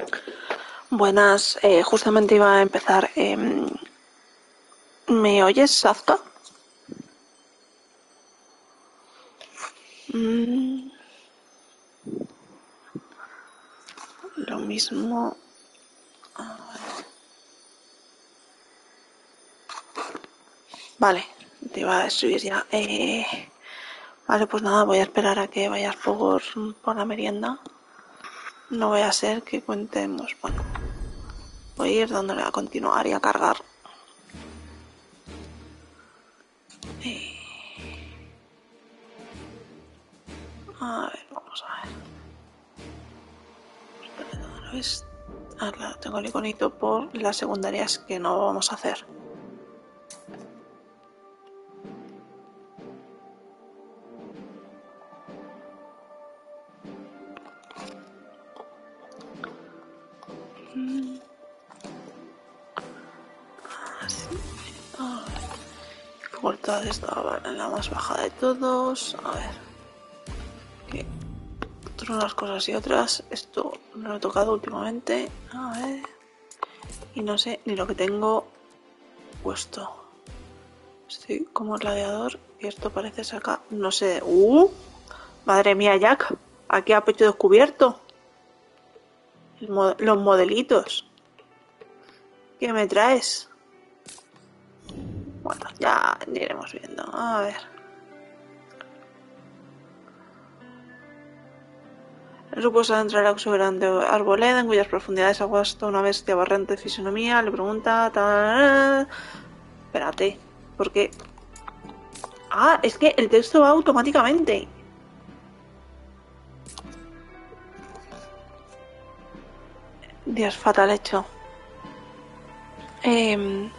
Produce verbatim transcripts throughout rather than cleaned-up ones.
Buenas, eh, justamente iba a empezar. em, ¿Me oyes, Sazka? Mm, lo mismo. Vale, te iba a escribir ya. Eh, vale, pues nada, voy a esperar a que vayas por, por la merienda. No voy a ser que cuentemos. Bueno, voy a ir dándole a continuar y a cargar. Eh, a ver, vamos a ver. Espera, ¿dónde ves? Ah, claro, tengo el iconito por las secundarias que no vamos a hacer. Mm, así. A ver. Dificultad estaba en la más baja de todos. A ver. Que entre unas cosas y otras. Esto no lo he tocado últimamente. A ver. Y no sé ni lo que tengo puesto. Estoy como gladiador. Y esto parece sacar. No sé. ¡Uh! Madre mía, Jack. Aquí a pecho descubierto. Mo los modelitos. ¿Qué me traes? Bueno, ya iremos viendo. A ver. El grupo se adentra en la exuberante arboleda, en cuyas profundidades aguasta una bestia barrante de fisonomía. Le pregunta... Tal... Espérate, ¿por qué? Ah, es que el texto va automáticamente. Dios, fatal hecho. Eh...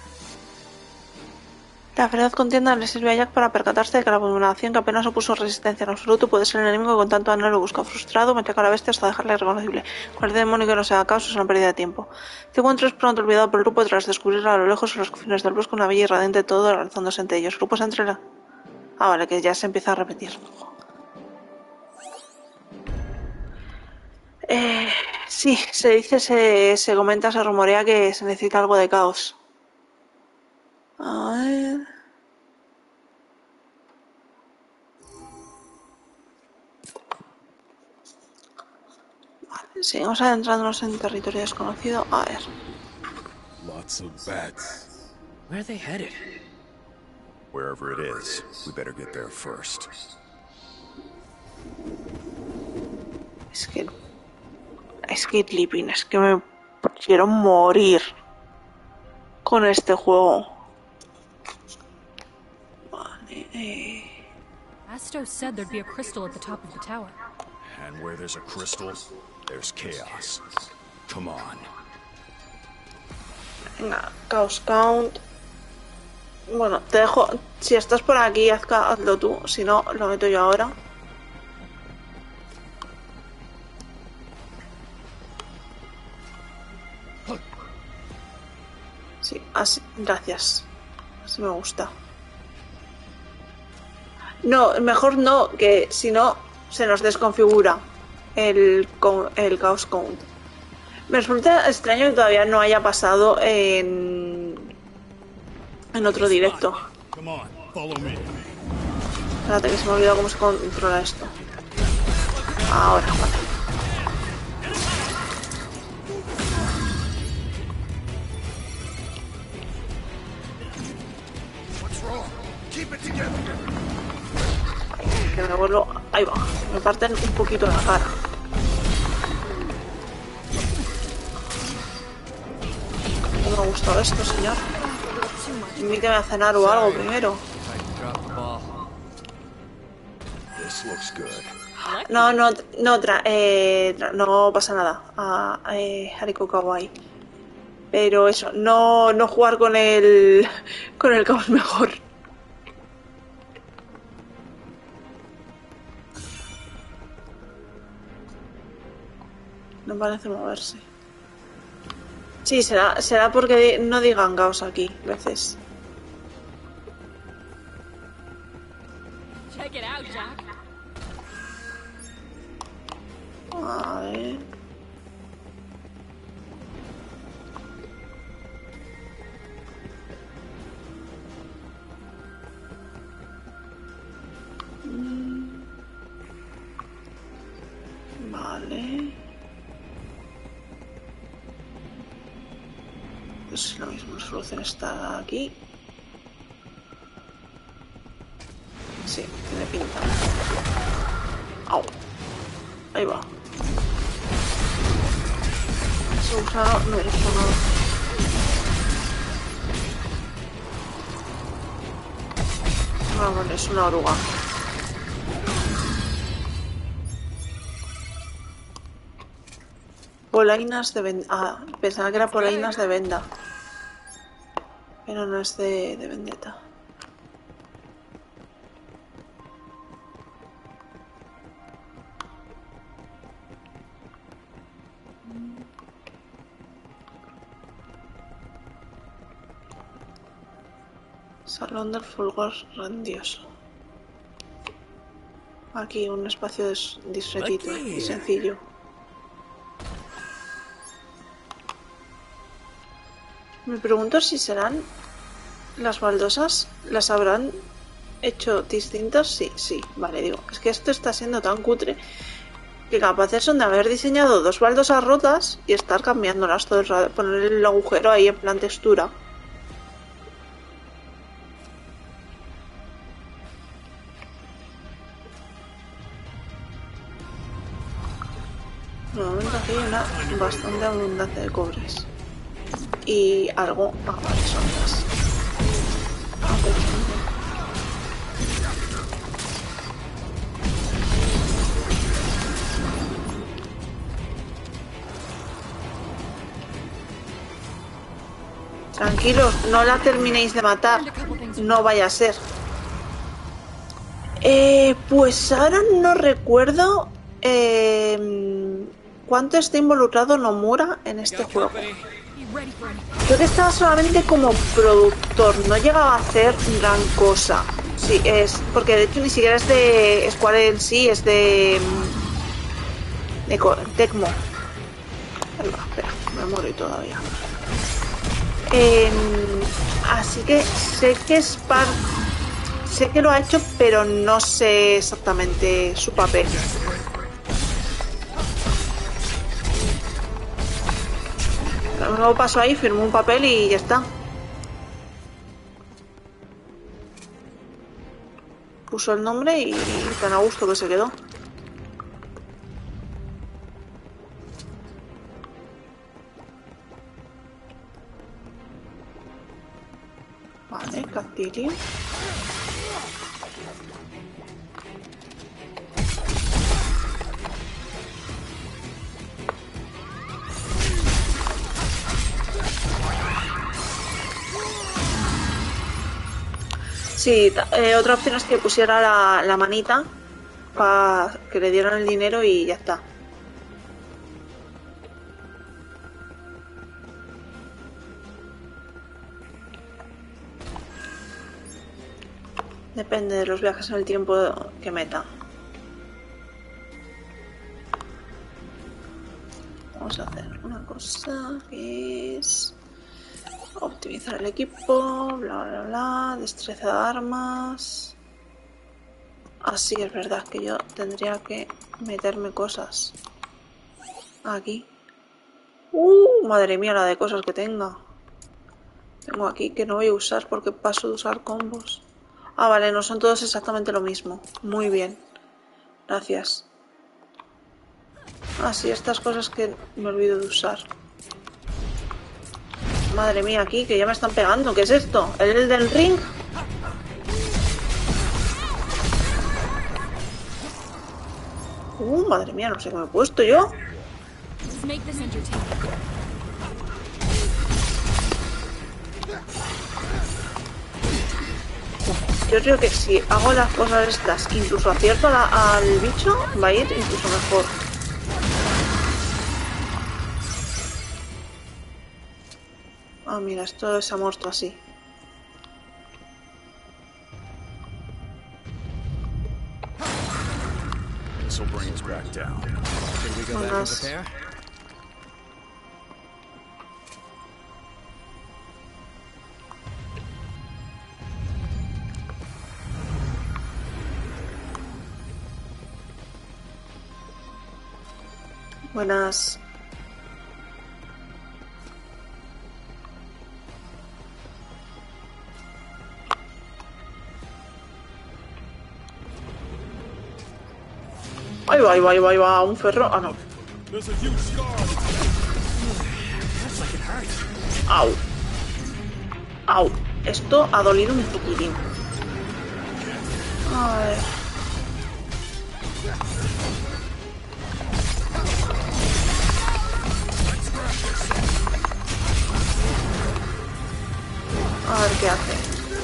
La feroz contienda le sirve a Jack para percatarse de que la abominación, que apenas opuso resistencia en absoluto, puede ser el enemigo que con tanto anhelo lo busca. Frustrado, machaca a la bestia hasta dejarla irreconocible. Cualquier demonio que no sea caos es una pérdida de tiempo. Este encuentro es pronto olvidado por el grupo tras descubrir a lo lejos en los confines del bosque una bella y radiante todo alzándose entre ellos. El grupo se entrega. Ah, vale, que ya se empieza a repetir. Eh, sí, se dice, se, se comenta, se rumorea que se necesita algo de caos. A ver... Seguimos adentrándonos en territorio desconocido. A ver. Lots of bats. Where are they headed? Wherever it is, we better get there first. Es que... Es que Living, es que me quiero morir con este juego. Vale, eh... Asto said there'd be a crystal at the top of the tower. And where there's a crystal, there's chaos. Come on. Venga, Chaos Count. Bueno, te dejo... Si estás por aquí, haz, hazlo tú. Si no, lo meto yo ahora. Sí, así... Gracias. Así me gusta. No, mejor no, que si no se nos desconfigura el, el Chaos Count. Me resulta extraño que todavía no haya pasado en, en otro directo. Espérate que se me ha olvidado cómo se controla esto. Ahora, vale. Que me vuelvo... Ahí va. Me parten un poquito la cara. No me ha gustado esto, señor. Invítame a cenar o algo primero. No, no, no, tra eh, tra no pasa nada. A ah, eh, Hariko Kawaii. Pero eso, no, no jugar con el con el caos mejor. No parece moverse. Sí, será, será porque no digan caos aquí, veces. Check it out, Jack. A ver. es lo mismo, la solución está aquí. Sí, tiene pinta. Au. Ahí va. Se usa, no he hecho nada. Ah, vale, es una oruga. Polainas de venda. Ah, pensaba que era polainas de venda. Pero no es de, de vendetta. Salón del fulgor grandioso. Aquí un espacio dis discretito y sencillo. Me pregunto si serán las baldosas, las habrán hecho distintas. Sí, sí, vale, digo, es que esto está siendo tan cutre que capaces son de haber diseñado dos baldosas rotas y estar cambiándolas todo el rato, poner el agujero ahí en plan textura. Normalmente aquí hay una bastante abundancia de cobres. Y algo... Ah, vale, son las... Ah, perfecto. Tranquilos, no la terminéis de matar. No vaya a ser. Eh, pues ahora no recuerdo eh, cuánto está involucrado Nomura en este juego. Creo que estaba solamente como productor, no llegaba a hacer gran cosa. Sí, es porque de hecho ni siquiera es de Square en sí, es de, de Tecmo. Ahí va, espera, me muero todavía. Eh, así que sé que es par... sé que lo ha hecho, pero no sé exactamente su papel. Luego paso ahí, firmó un papel y ya está. Puso el nombre y tan a gusto que se quedó. Vale, Cactilio. Sí, eh, otra opción es que pusiera la, la manita para que le dieran el dinero y ya está. Depende de los viajes en el tiempo que meta. Vamos a hacer una cosa que es optimizar el equipo, bla bla bla, destreza de armas. Así es verdad que yo tendría que meterme cosas aquí. Uh, madre mía la de cosas que tenga. Tengo aquí que no voy a usar porque paso de usar combos. Ah, vale, no son todos exactamente lo mismo. Muy bien. Gracias. Ah, sí, estas cosas que me olvido de usar. Madre mía, aquí, que ya me están pegando. ¿Qué es esto? ¿El Elden Ring? Uh, madre mía, no sé qué me he puesto yo. Yo creo que si hago las cosas estas, incluso acierto a la, al bicho, va a ir incluso mejor. Ah, mira, esto se ha muerto así. Buenas. Buenas. Ahí va, ahí va, ahí va, ahí va. Un ferro. Ah, no. Au. Au. Esto ha dolido un poquitín. A ver. A ver qué hace.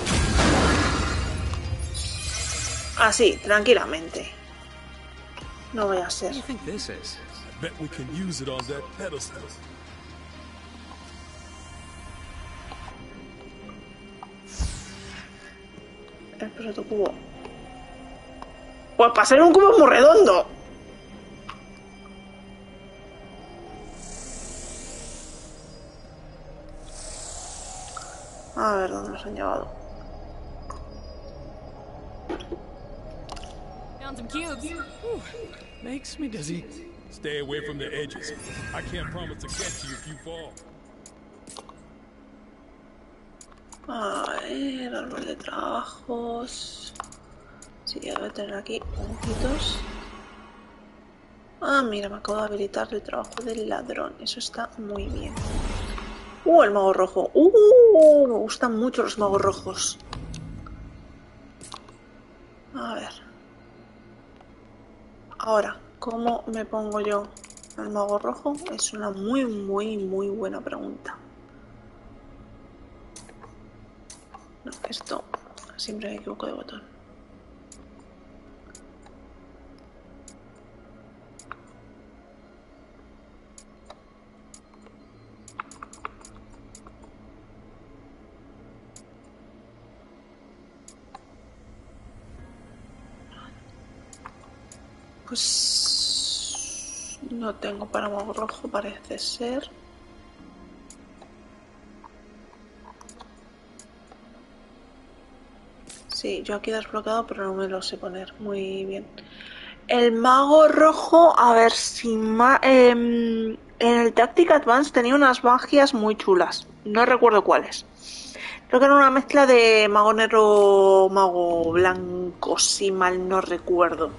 Así, tranquilamente. No vaya a ser. El protocubo. Pues para ser un cubo muy redondo. A ver dónde nos han llevado. Found some cubes. Ooh, makes me dizzy. Stay away from the edges. I can't promise to catch you if you fall. A ver, árbol de trabajos. Sí, debe tener aquí puntitos. Ah, mira, me acabo de habilitar el trabajo del ladrón. Eso está muy bien. Uh, el mago rojo. Uh, me gustan mucho los magos rojos. A ver. Ahora, ¿cómo me pongo yo al mago rojo? Es una muy, muy, muy buena pregunta. No, esto siempre me equivoco de botón. Pues no tengo para mago rojo, parece ser. Sí, yo aquí he desbloqueado, pero no me lo sé poner muy bien. El mago rojo, a ver si ma eh, en el Tactic Advance tenía unas magias muy chulas. No recuerdo cuáles. Creo que era una mezcla de mago negro, mago blanco, si mal no recuerdo.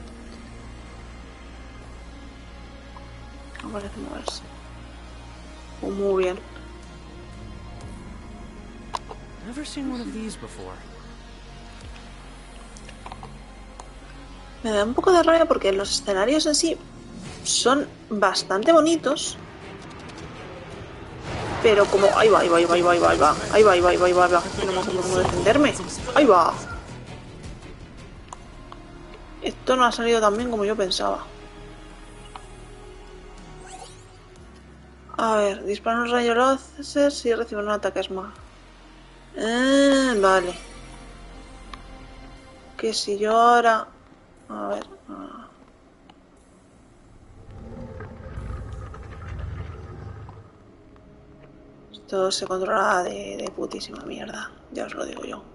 No parece moverse. Oh, muy bien. Never seen one of these before. Me da un poco de rabia porque los escenarios en sí son bastante bonitos. Pero como... Ahí va, ahí va, ahí va, ahí va, ahí va, ahí va, ahí va, ahí va, ahí va, ahí va, ahí va. No me acuerdo cómo defenderme. Ahí va. Esto no ha salido tan bien como yo pensaba. A ver, dispara un rayo láser si recibe un ataque smart. Eh, vale. Que si yo ahora... A ver... Ah. Esto se controla de, de putísima mierda. Ya os lo digo yo.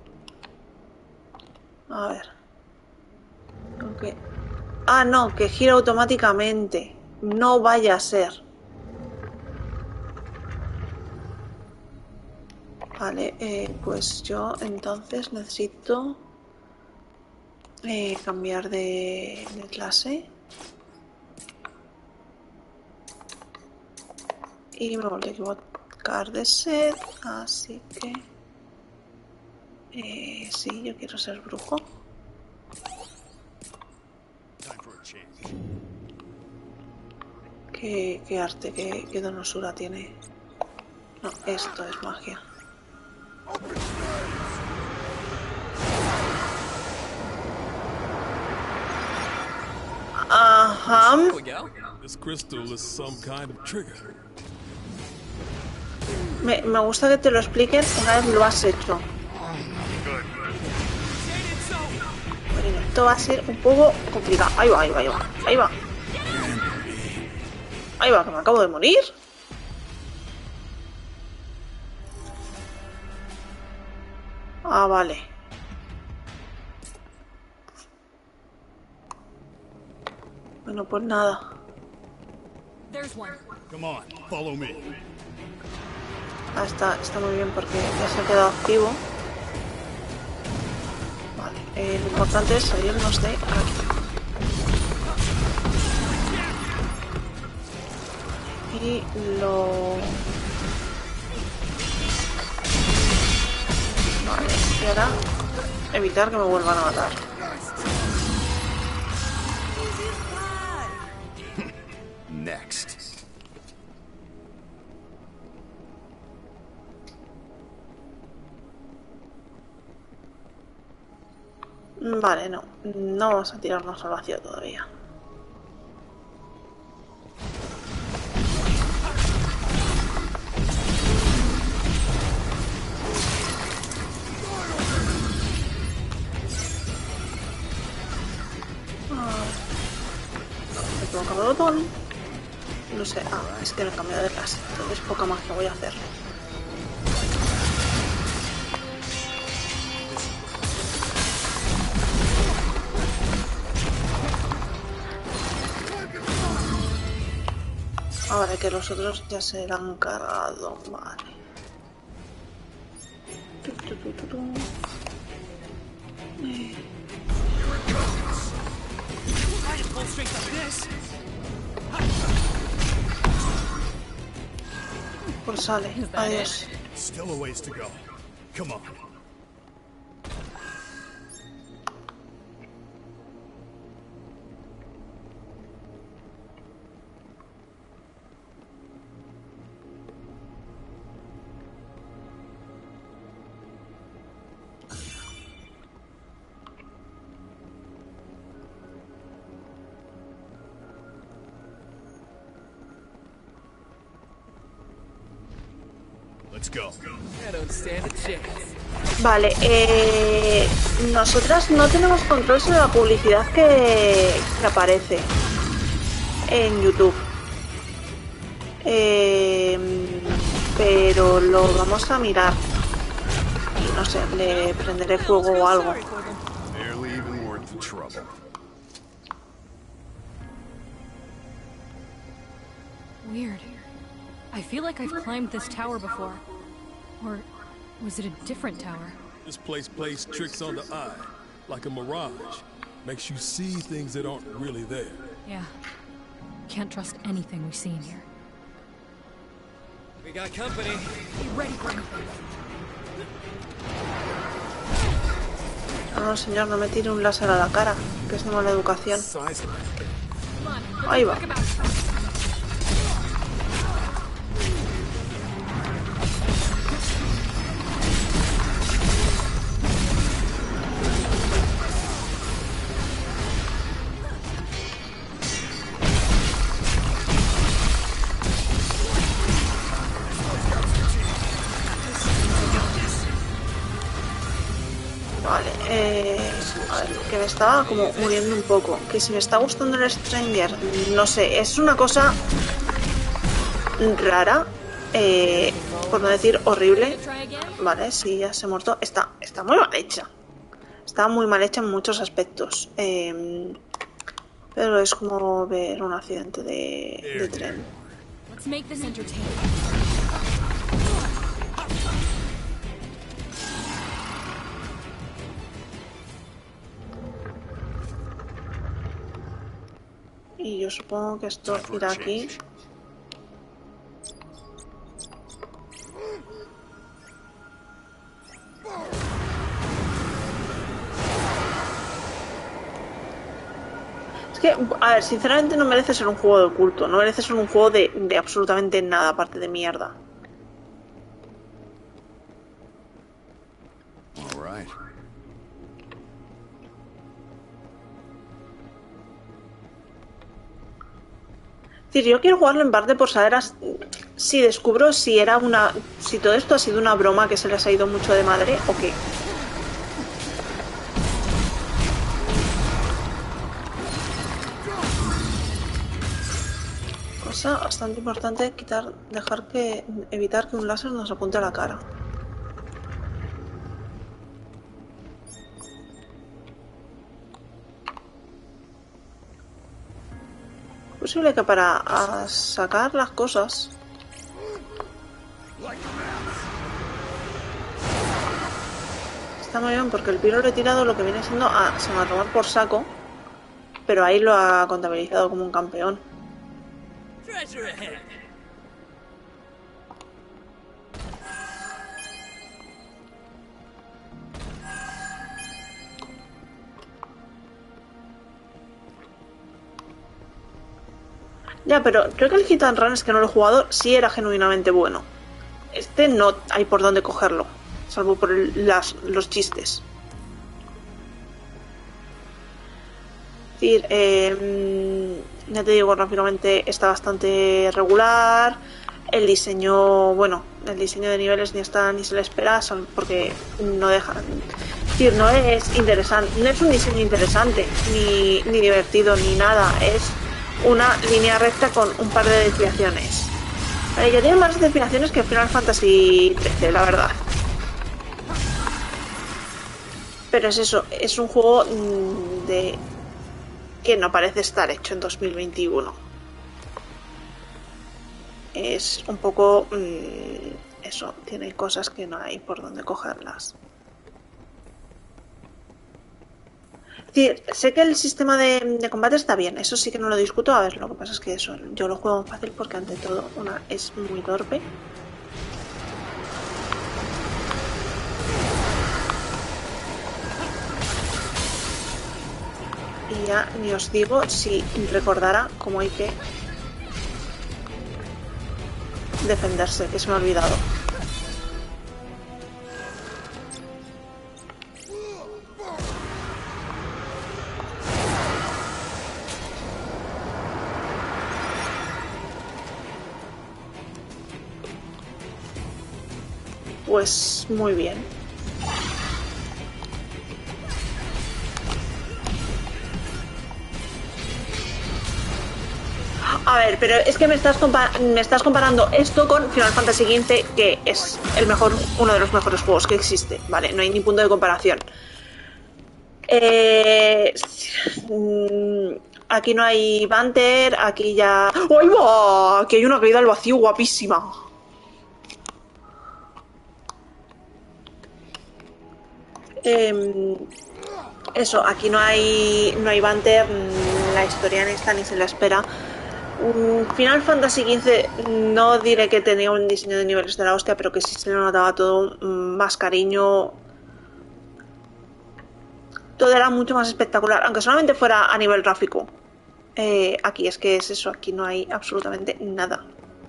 A ver. Okay. Ah, no, que gira automáticamente. No vaya a ser. Vale, eh, pues yo entonces necesito eh, cambiar de, de clase. Y me volví a equivocar de set, así que... Eh, sí, yo quiero ser brujo. ¿Qué, qué arte, qué, qué donosura tiene? No, esto es magia. Ajá. Me, me gusta que te lo expliquen una vez lo has hecho. Bueno, esto va a ser un poco complicado. Ahí va, ahí va, ahí va, ahí va. Ahí va, que me acabo de morir. Ah, vale. Bueno, pues nada. Ah, está, está muy bien porque ya se ha quedado activo. Vale, eh, lo importante es salirnos de aquí. Y lo... Vale, y ahora evitar que me vuelvan a matar. Next. Vale, no. No vamos a tirarnos al vacío todavía. Me tengo que cambiar el botón. No sé. Ah, es que no he cambiado de clase. Entonces poca más que voy a hacer. Ahora que los otros ya se la han cargado, vale. Tu, tu, tu, tu, tu. Eh. Pues sale, adiós. Still a ways to go. Come on. Let's go. I don't stand a chance. Vale, eh, nosotras no tenemos control sobre la publicidad que, que aparece en YouTube. Eh, pero lo vamos a mirar. Y no sé, le prenderé fuego o algo. Barely even worth the trouble. Weird. I feel like I've climbed this tower before. Or was it a different tower? This place plays tricks on the eye, like a mirage. Makes you see things that aren't really there. Yeah. Can't trust anything we see in here. We got company. Be ready for anything. No, señor, no me tire un láser a la cara, que es de mala educación. Ahí va. Vale, eh, a ver, que me estaba como muriendo un poco. Que si me está gustando el Stranger, no sé, es una cosa rara, eh, por no decir horrible. Vale, sí, ya se ha muerto. Está, está muy mal hecha. Está muy mal hecha en muchos aspectos. Eh, pero es como ver un accidente de, de tren. Let's make this entertaining. Y yo supongo que esto irá aquí. Es que, a ver, sinceramente no merece ser un juego de culto. No merece ser un juego de, de absolutamente nada, aparte de mierda. All right. Es decir, yo quiero jugarlo en parte por saber as- si descubro si era una, si todo esto ha sido una broma que se les ha ido mucho de madre o qué. Cosa bastante importante, quitar, dejar que, evitar que un láser nos apunte a la cara. Es posible que para a sacar las cosas está muy bien porque el piro retirado lo que viene siendo ah, se va a tomar por saco, pero ahí lo ha contabilizado como un campeón. Treasure ahead. Ya, pero creo que el Hit and Run, es que no lo he jugado, sí era genuinamente bueno. Este no hay por dónde cogerlo, salvo por el, las, los chistes. Es decir, eh, ya te digo, gráficamente está bastante regular. El diseño, bueno, el diseño de niveles ni está ni se le espera, porque no deja. Es decir, no es interesante, no es un diseño interesante, ni, ni divertido, ni nada. Es una línea recta con un par de desviaciones. Vale, ya tiene más desviaciones que Final Fantasy trece, la verdad. Pero es eso, es un juego de que no parece estar hecho en dos mil veintiuno. Es un poco mmm, eso, tiene cosas que no hay por dónde cogerlas. Es decir, sé que el sistema de, de combate está bien, eso sí que no lo discuto. A ver, lo que pasa es que eso, yo lo juego fácil porque ante todo una es muy torpe. Y ya ni os digo si recordara cómo hay que defenderse, que se me ha olvidado. Pues muy bien. A ver, pero es que me estás, me estás comparando esto con Final Fantasy quince, que es el mejor, uno de los mejores juegos que existe, ¿vale? No hay ni punto de comparación. Eh, aquí no hay banter, aquí ya... ¡Ay, va! Aquí hay una caída al vacío guapísima. Eh, eso, aquí no hay no hay banter, la historia en esta ni se la espera. Final Fantasy quince no diré que tenía un diseño de niveles de la hostia, pero que sí se le notaba todo más cariño. Todo era mucho más espectacular, aunque solamente fuera a nivel gráfico. Eh, aquí es que es eso, aquí no hay absolutamente nada.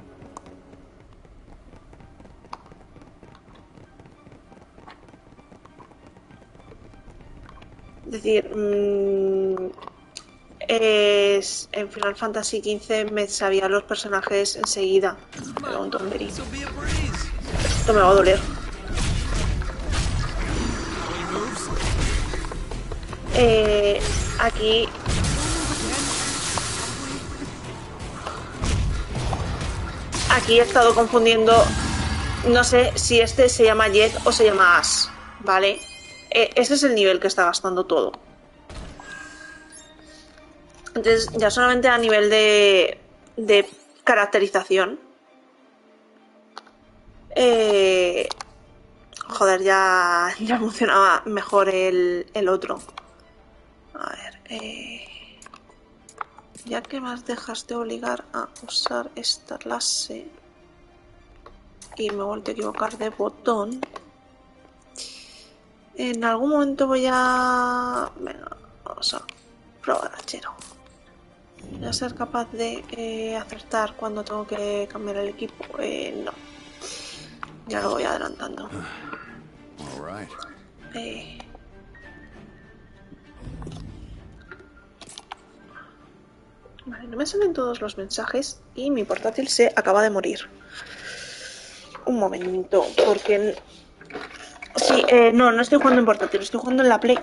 Es decir, mmm, es, en Final Fantasy quince me sabía los personajes enseguida. Pero un tonterín. Esto me va a doler. Eh, aquí aquí he estado confundiendo, no sé si este se llama Jet o se llama Ash, ¿vale? Eh, ese es el nivel que está gastando todo. Entonces ya solamente a nivel de, de caracterización, eh, joder, ya, ya funcionaba mejor el, el otro. A ver, eh, ya que me dejas de obligar a usar esta clase y me he vuelto a equivocar de botón, en algún momento voy a... Venga, vamos a probar a Chero. Voy a ser capaz de eh, acertar cuando tengo que cambiar el equipo. Eh, no. Ya lo voy adelantando. Eh... Vale, no me salen todos los mensajes y mi portátil se acaba de morir. Un momento, porque... Sí, eh, no, no estoy jugando en portátil, estoy jugando en la Play.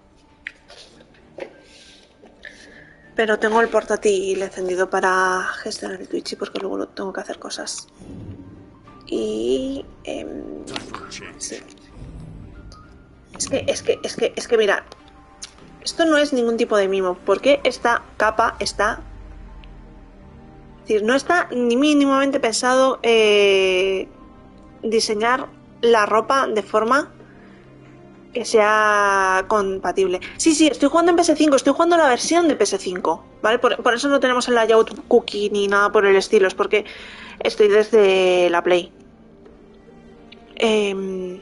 Pero tengo el portátil encendido para gestionar el Twitch y porque luego tengo que hacer cosas. Y... Eh, sí. Es que, es que, es que, es que, mira. Esto no es ningún tipo de mimo, porque esta capa está... Es decir, no está ni mínimamente pensado eh, diseñar la ropa de forma que sea compatible. Sí, sí, estoy jugando en P S cinco, estoy jugando la versión de P S cinco, ¿vale? Por, por eso no tenemos el layout cookie ni nada por el estilo, es porque estoy desde la Play. Eh,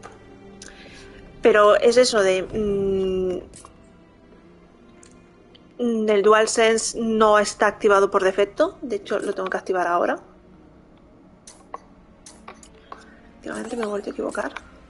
pero es eso de... Mmm, del DualSense no está activado por defecto. De hecho, lo tengo que activar ahora. Efectivamente, me he vuelto a equivocar.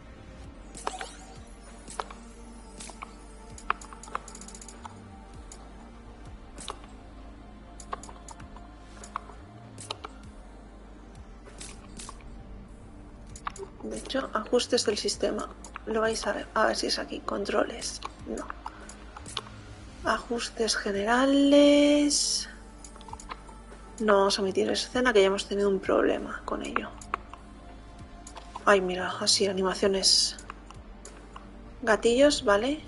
De hecho, ajustes del sistema. Lo vais a ver. A ver si es aquí. Controles. No. Ajustes generales. No vamos a omitir escena, que ya hemos tenido un problema con ello. Ay, mira, así, animaciones. Gatillos, vale.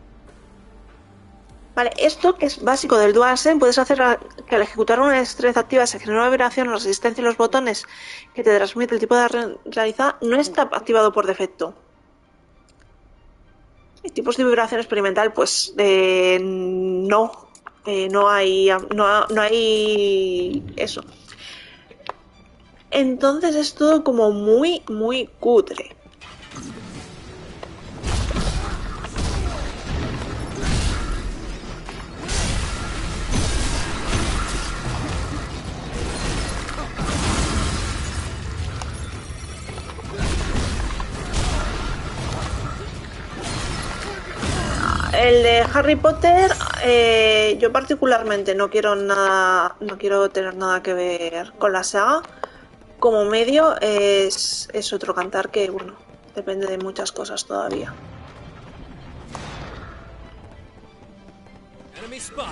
Vale, esto que es básico del DualSense, puedes hacer que al ejecutar una destreza activa se genere una vibración en la resistencia de los botones que te transmite el tipo de re realizada. No está activado por defecto. ¿Y tipos de vibración experimental? Pues eh, no. Eh, no hay. No, no hay. Eso. Entonces es todo como muy, muy cutre. El de Harry Potter, eh, yo particularmente no quiero nada, no quiero tener nada que ver con la saga. Como medio es, es otro cantar que, bueno, depende de muchas cosas todavía. Enemy spot.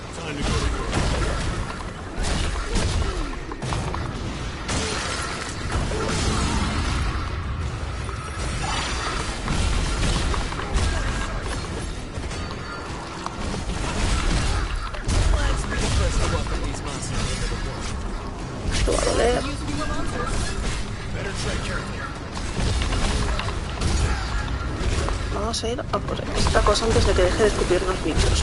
Esto va a doler. Vamos a ir a por esta cosa antes de que deje de escupir los bichos.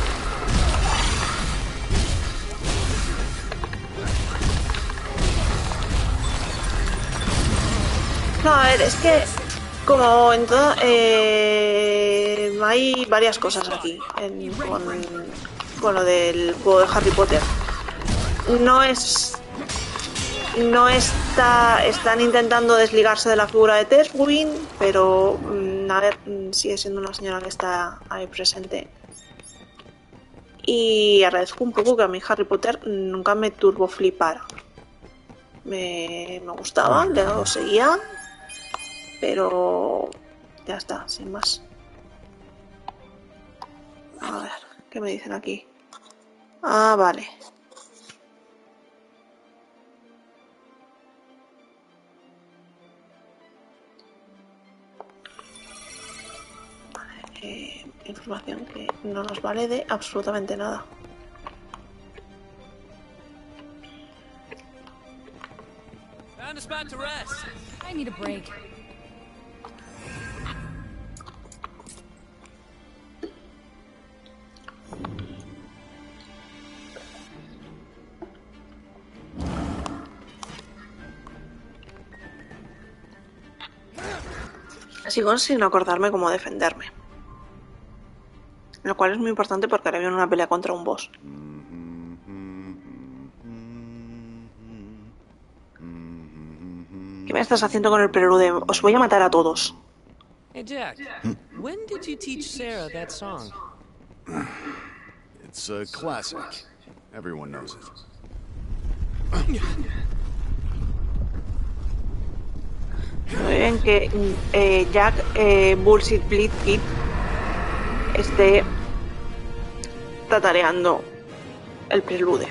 No, a ver, es que como en todo, eh, hay varias cosas aquí en, con, con lo del juego de Harry Potter. No es... No está... Están intentando desligarse de la figura de Terwin, pero a ver, sigue siendo una señora que está ahí presente. Y agradezco un poco que a mí Harry Potter nunca me turbo flipara. Me, me gustaba, lo seguía, pero ya está, sin más. A ver, ¿qué me dicen aquí? Ah, vale. Eh, información que no nos vale de absolutamente nada. Found a spot to rest. I need a break. Sigo sin acordarme cómo defenderme. Lo cual es muy importante porque ahora viene una pelea contra un boss. ¿Qué me estás haciendo con el prelude? Os voy a matar a todos. Hey Jack, when did you teach Sarah that song? It's a classic. Everyone knows it. Muy bien que eh, Jack eh, Bullshit Bleed Kid esté tatareando el prelude.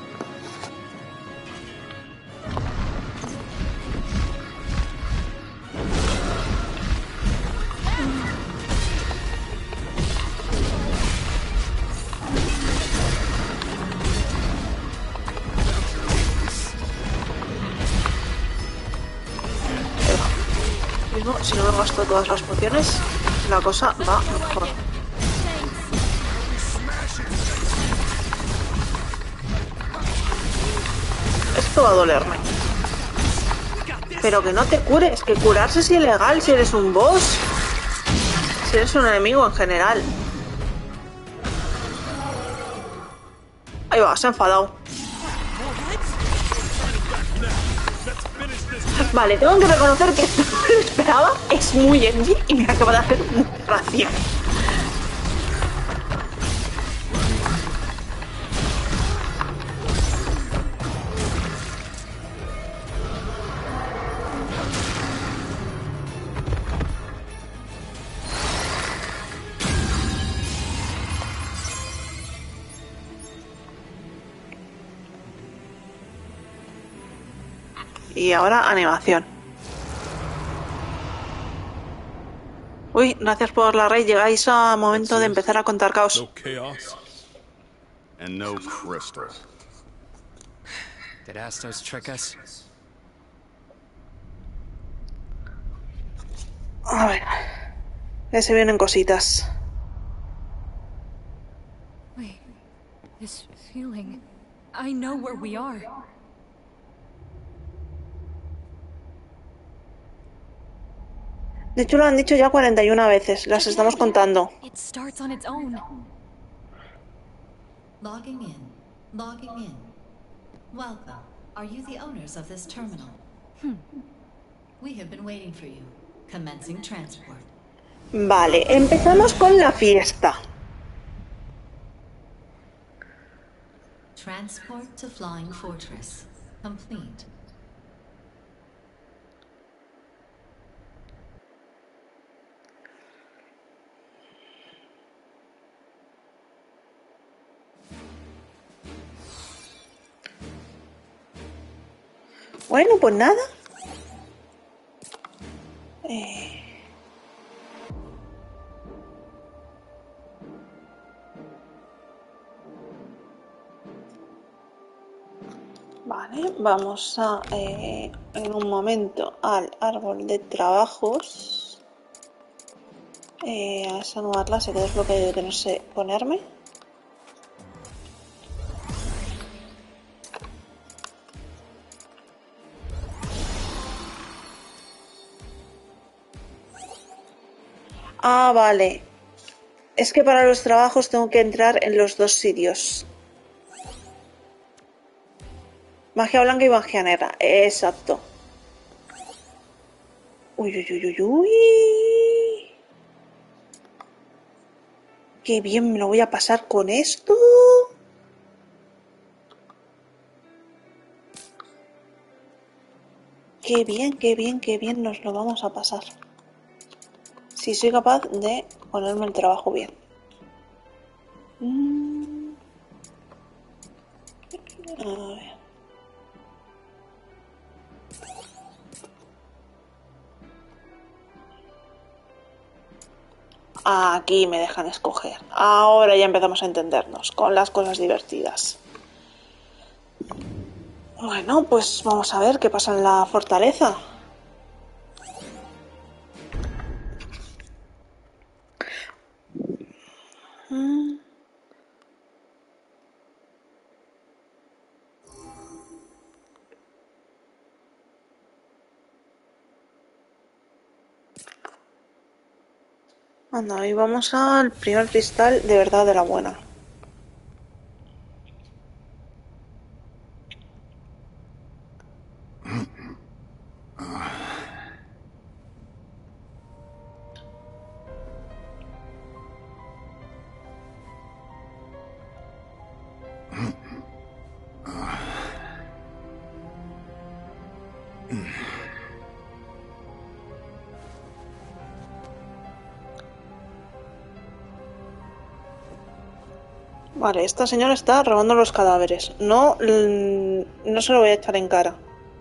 Si no me gasto todas las pociones, la cosa va mejor. Esto va a dolerme. Pero que no te cures, que curarse es ilegal si eres un boss. Si eres un enemigo en general. Ahí va, se ha enfadado. Vale, tengo que reconocer que esto no lo esperaba. Es muy edgy y me acaba de hacer mucha gracia. Y ahora animación. Uy, gracias por la raid. Llegáis a momento de empezar a contar caos. No chaos. And no crystal. Did Astos trick us? A ver. Ya se vienen cositas. Wait, this feeling. I know where we are. De hecho, lo han dicho ya cuarenta y una veces. Las estamos contando. It starts on its own. Logging in. Logging in. Welcome. Are you the owners of this terminal? Hmm. We have been waiting for you. Commencing transport. Vale, empezamos con la fiesta. Transport to Flying Fortress. Complete. Bueno, pues nada. Eh... Vale, vamos a eh, en un momento al árbol de trabajos. Eh, a esa nueva clase que es lo que no sé ponerme. Ah, vale. Es que para los trabajos tengo que entrar en los dos sitios. Magia blanca y magia negra. Exacto. Uy, uy, uy, uy, uy. Qué bien me lo voy a pasar con esto. Qué bien, qué bien, qué bien nos lo vamos a pasar. Si soy capaz de ponerme el trabajo bien. Mm. A ver. Aquí me dejan escoger. Ahora ya empezamos a entendernos con las cosas divertidas. Bueno, pues vamos a ver qué pasa en la fortaleza. Mm. Anda, y vamos al primer cristal de verdad de la buena. Vale, esta señora está robando los cadáveres. No, no se lo voy a echar en cara.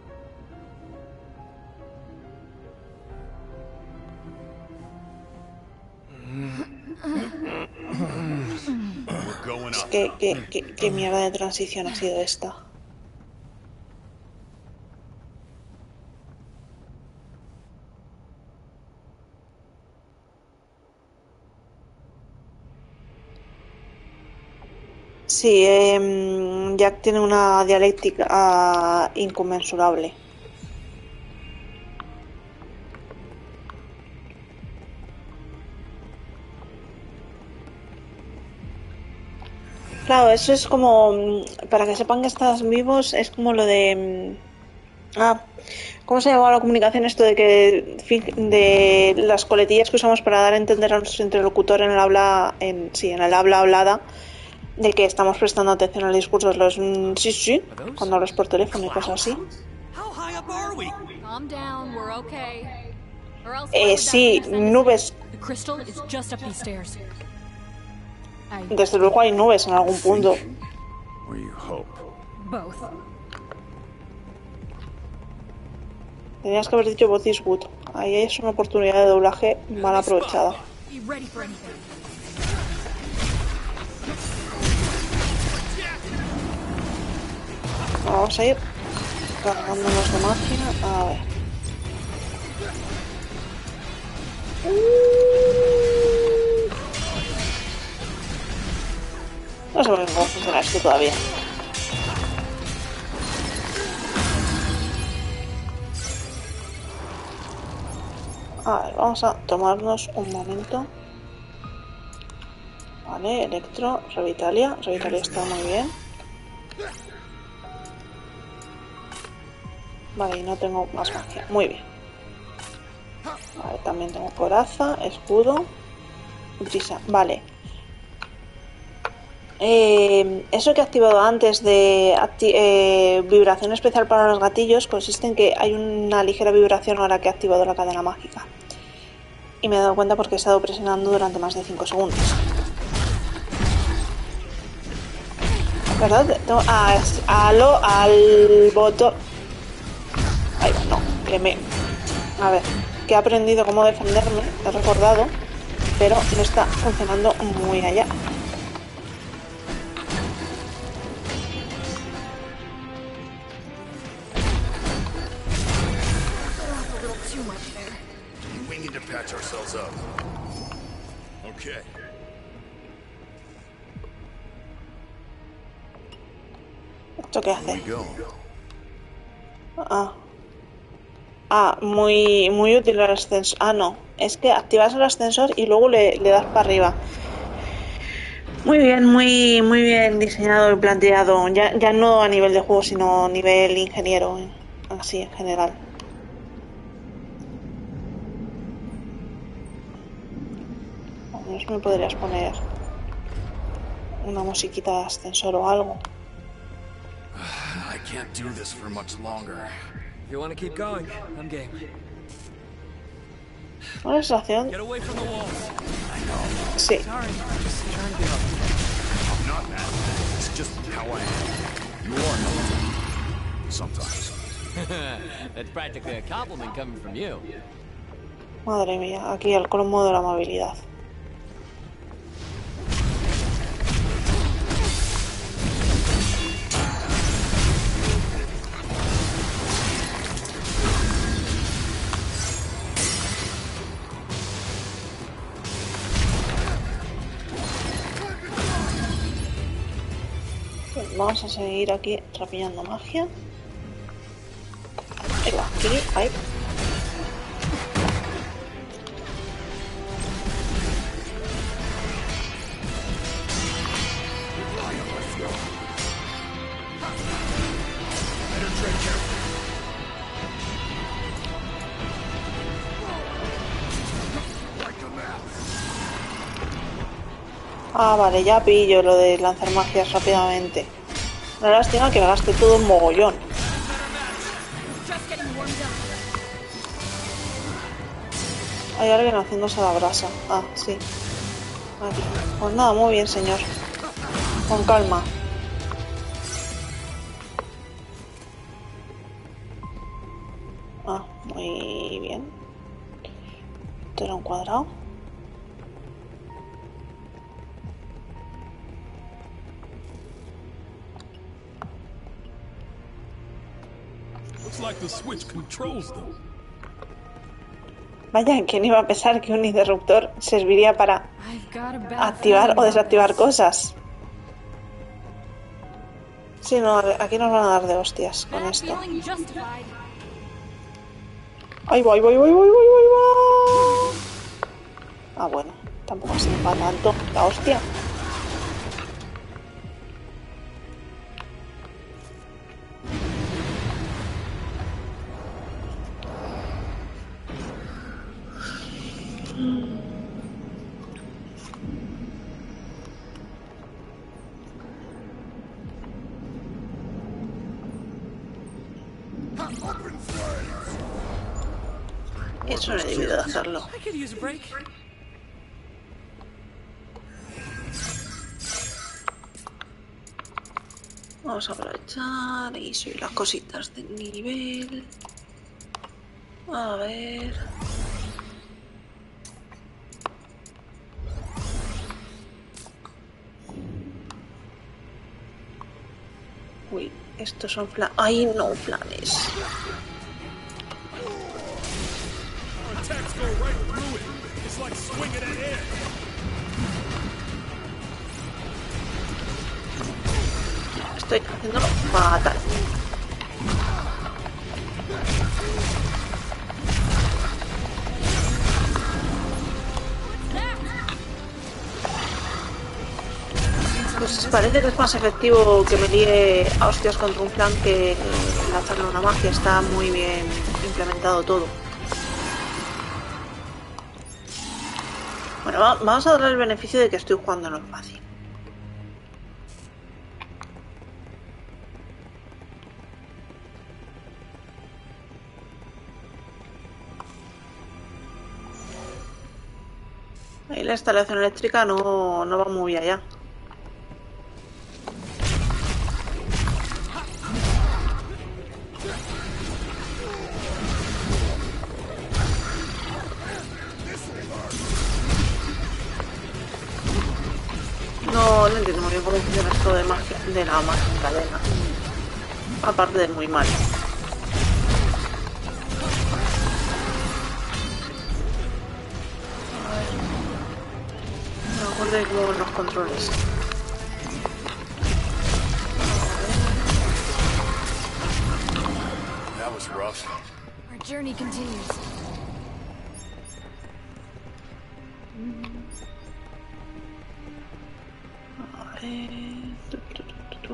Es que, que, que, ¿qué mierda de transición ha sido esta? Sí, eh, Jack tiene una dialéctica uh, inconmensurable. Claro, eso es como... Para que sepan que estás vivos, es como lo de... Ah, ¿cómo se llamaba la comunicación esto de que de las coletillas que usamos para dar a entender a nuestro interlocutor en el habla, en sí, en el habla hablada, de que estamos prestando atención al discurso? Los mm, sí, sí, cuando hablas por teléfono y cosas así. Calm down, we're okay. Or else Eh, why would sí, that thing send us nubes. here? The crystal is just up these stairs. I Desde luego hay nubes en algún punto. Or you hope. both. Tenías que haber dicho Both is good. Ahí es una oportunidad de doblaje mal aprovechada. Be ready for anything. Vamos a ir cargándonos de máquina. A ver. No sé muy bien cómo funciona esto todavía. A ver, vamos a tomarnos un momento. Vale, Electro, Revitalia. Revitalia está muy bien. Vale, y no tengo más magia. Muy bien. Vale, también tengo coraza, escudo, brisa. Vale. Eh, eso que he activado antes de acti eh, vibración especial para los gatillos consiste en que hay una ligera vibración ahora que he activado la cadena mágica. Y me he dado cuenta porque he estado presionando durante más de cinco segundos. ¿Verdad? Tengo, ah, alo, al botón. Ay, no, que me... A ver, que he aprendido cómo defenderme, he recordado, pero no está funcionando muy allá. We need to patch ourselves up. Okay. ¿Esto qué hace? Here we go. Ah. Ah, muy, muy útil el ascensor. Ah, no. Es que activas el ascensor y luego le, le das para arriba. Muy bien, muy, muy bien diseñado y planteado. Ya, ya no a nivel de juego, sino a nivel ingeniero. Así, en general. Al menos me podrías poner una musiquita de ascensor o algo. I can't do this for much longer. If you want to keep going, I'm game. Una sensación. Get away from the wall. Sí. Sorry, just trying to be helpful. I'm not mad. It's just how I am. You are helpful. Sometimes. That's practically a compliment coming from you. Madre mía, aquí el colmo de la amabilidad. Vamos a seguir aquí rapillando magia. Ahí va, aquí, ahí. Ah, vale, ya pillo lo de lanzar magias rápidamente. La lástima que me gaste todo un mogollón. Hay alguien haciéndose la brasa. Ah, sí. Aquí. Pues nada, muy bien, señor. Con calma. Ah, muy bien. Esto era un cuadrado. Looks like the switch controls them. Vaya, ¿quién iba a pensar que un interruptor serviría para I've got a bad activar feeling o about desactivar this. cosas? Sí, no, aquí nos van a dar de hostias con Bad esto. feeling justified. ¡Ay, voy, voy, voy, voy, voy, voy, voy! Ah, bueno, tampoco ha sido para tanto la hostia. Eso no he debido de hacerlo. I could use a break. Vamos a aprovechar y subir las cositas de nivel. A ver. Uy, estos son planes. ¡Ay, no, planes! Attacks go right through it. It's like swinging an air. Estoy haciéndolo fatal. Pues parece que es más efectivo que me líe a hostias contra un clan que lanzarle una magia. Está muy bien implementado todo. Bueno, va, vamos a darle el beneficio de que estoy jugando en lo fácil. Ahí la instalación eléctrica no, no va muy allá. No, no entiendo muy bien cómo funciona esto de magia, de la magia en cadena. Aparte de muy mal. Me acuerdo de cómo van los controles. That was rough. Our journey continues. A ver. Tu, tu, tu, tu, tu.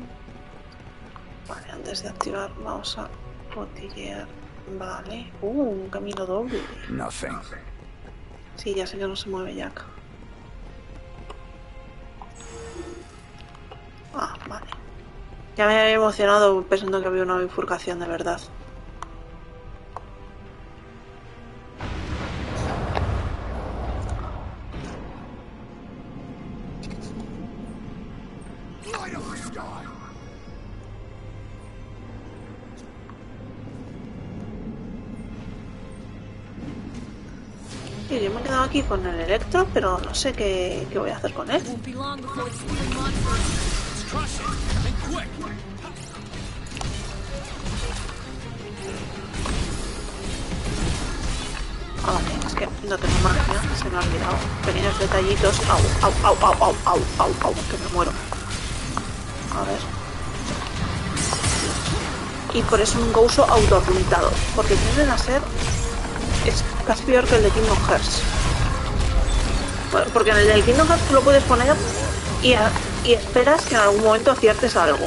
Vale, antes de activar vamos a cotillear. Vale. Uh, un camino doble. Nothing. Sí, ya sé que no se mueve Jack. Ah, vale. Ya me había emocionado pensando que había una bifurcación de verdad. Light up the sky. Y yo me he quedado aquí con el Electro, pero no sé qué, qué voy a hacer con él. Won't be long before it's stealing monsters. Let's crush it. And quick. Ah, vale, es que no tengo magia, se me ha olvidado. Pequeños detallitos. Au, au, au, au, au, au, au, au, que me muero. A ver. Y por eso nunca uso autoapuntado, porque tienden a ser... Es casi peor que el de Kingdom Hearts. Bueno, porque en el del Kingdom Hearts tú lo puedes poner y, a, y esperas que en algún momento aciertes algo.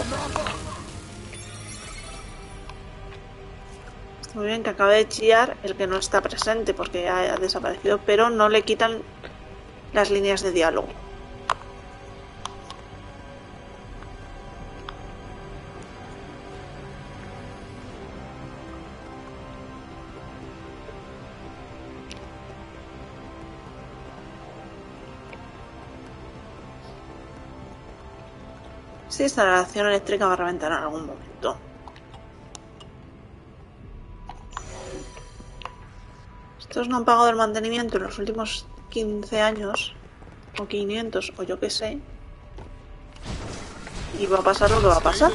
Está muy bien que acabe de chillar el que no está presente porque ha desaparecido, pero no le quitan las líneas de diálogo. Sí, esta relación eléctrica va a reventar en algún momento. Estos no han pagado el mantenimiento en los últimos quince años, o quinientos, o yo qué sé. Y va a pasar lo que va a pasar.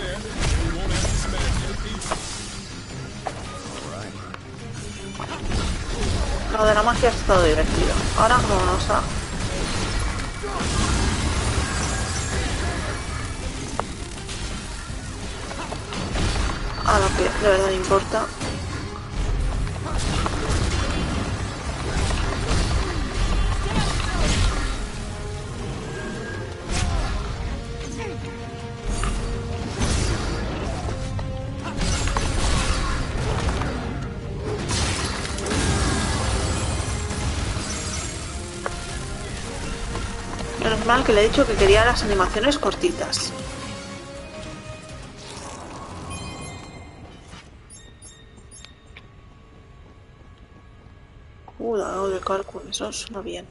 Lo de la magia ha estado divertido. Ahora vamos a... a lo que de verdad importa. Menos mal que le he dicho que quería las animaciones cortitas. Uh, dado de cálculo, eso suena bien.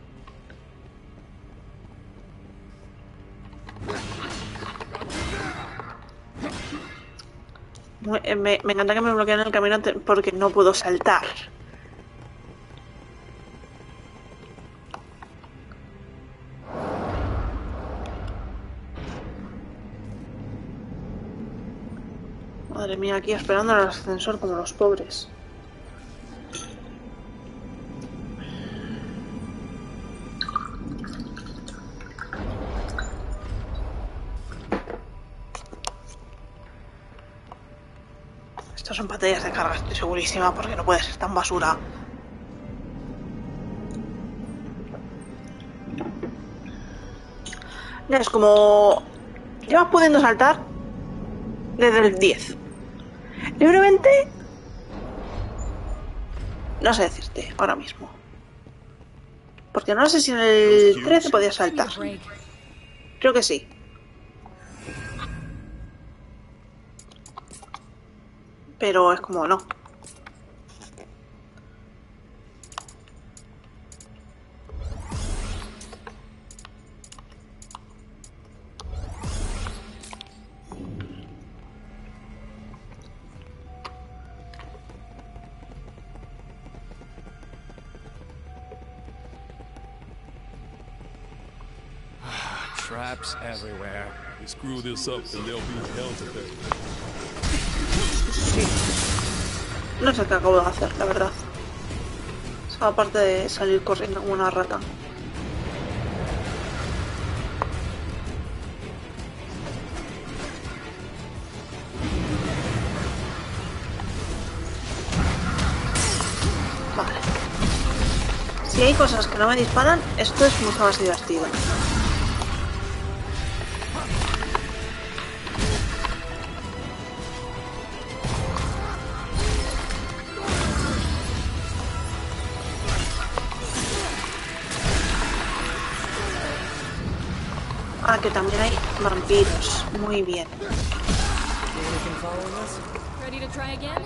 Me, me, me encanta que me bloqueen el camino porque no puedo saltar. Madre mía, aquí esperando al ascensor como los pobres. Estas son pantallas de carga, estoy segurísima, porque no puede ser tan basura. Es como... llevas pudiendo saltar desde el diez. Libremente... no sé decirte ahora mismo. Porque no sé si en el trece podías saltar. Creo que sí. Pero es como no. Traps everywhere. You screw this up and there'll be hell to pay. Sí. No sé qué acabo de hacer, la verdad. O sea, aparte de salir corriendo como una rata. Vale. Si hay cosas que no me disparan, esto es mucho más divertido. Ah, que también hay vampiros. Muy bien. Ready to try again?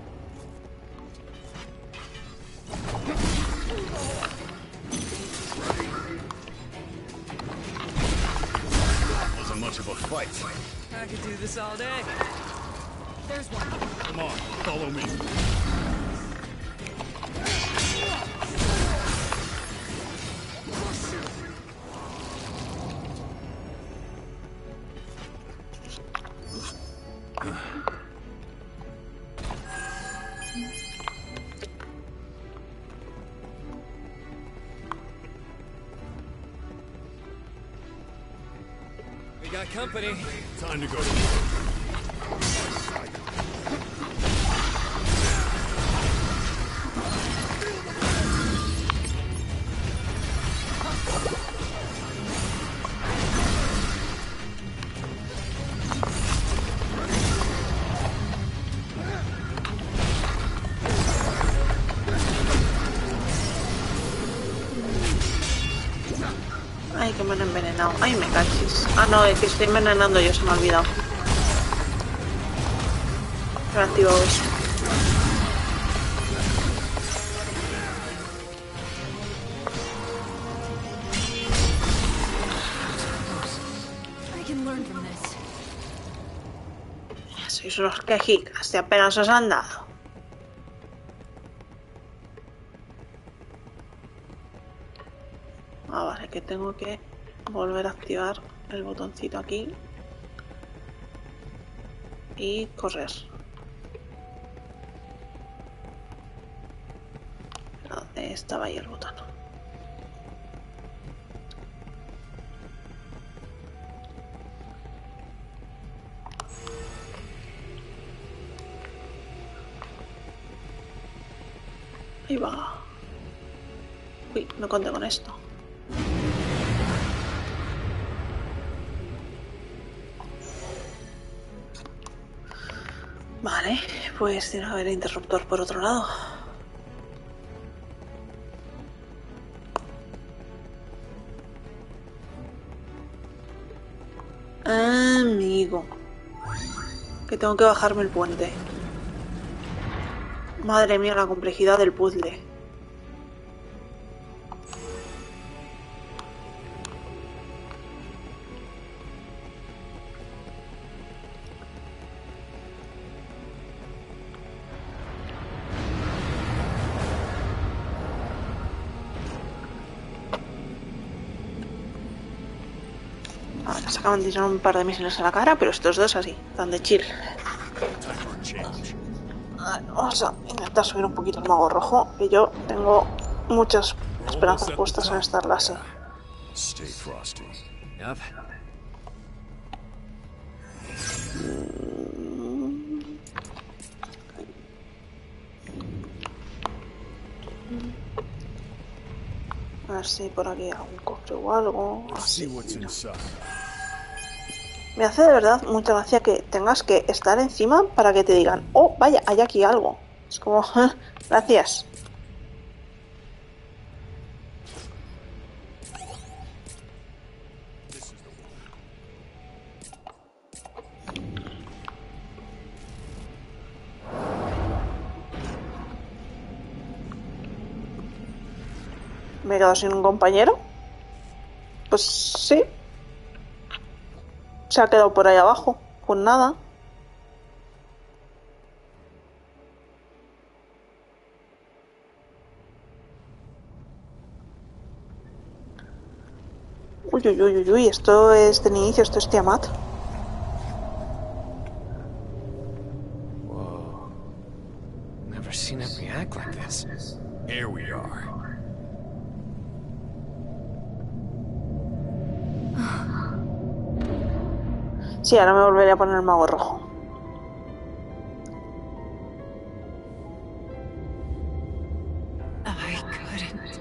Wasn't much of a fight. I could do this all day. There's one. Come on, follow me. We got company. Time to go to work. Ay, que me han envenenado. Ay, me cachis. Ah, no, es que estoy envenenando yo, se me ha olvidado. Me he activado eso. I can learn from this. Sois unos quejicas, de apenas os han dado. Ah, vale, que tengo que volver a activar el botoncito aquí y correr. ¿Dónde estaba ahí el botón? Ahí va. Uy, no conté con esto. Vale, pues tiene que haber interruptor por otro lado. Amigo. Que tengo que bajarme el puente. Madre mía, la complejidad del puzzle. Ahora se acaban de tirar un par de misiles a la cara, pero estos dos así, tan de chill. Vamos a intentar subir un poquito el mago rojo, que yo tengo muchas esperanzas puestas en esta clase. Stay frosty. Yep. A ver si por aquí hay algún cofre o algo. See Así. what's inside. Me hace de verdad mucha gracia que tengas que estar encima para que te digan, oh, vaya, hay aquí algo. Es como, gracias. ¿Me he quedado sin un compañero? Pues sí. Se ha quedado por ahí abajo, con nada. Uy, uy, uy, uy, uy, esto es del inicio, esto es Tiamat. Whoa. Never seen it react like this. Here we are. Sí, ahora me volveré a poner el mago rojo. I couldn't.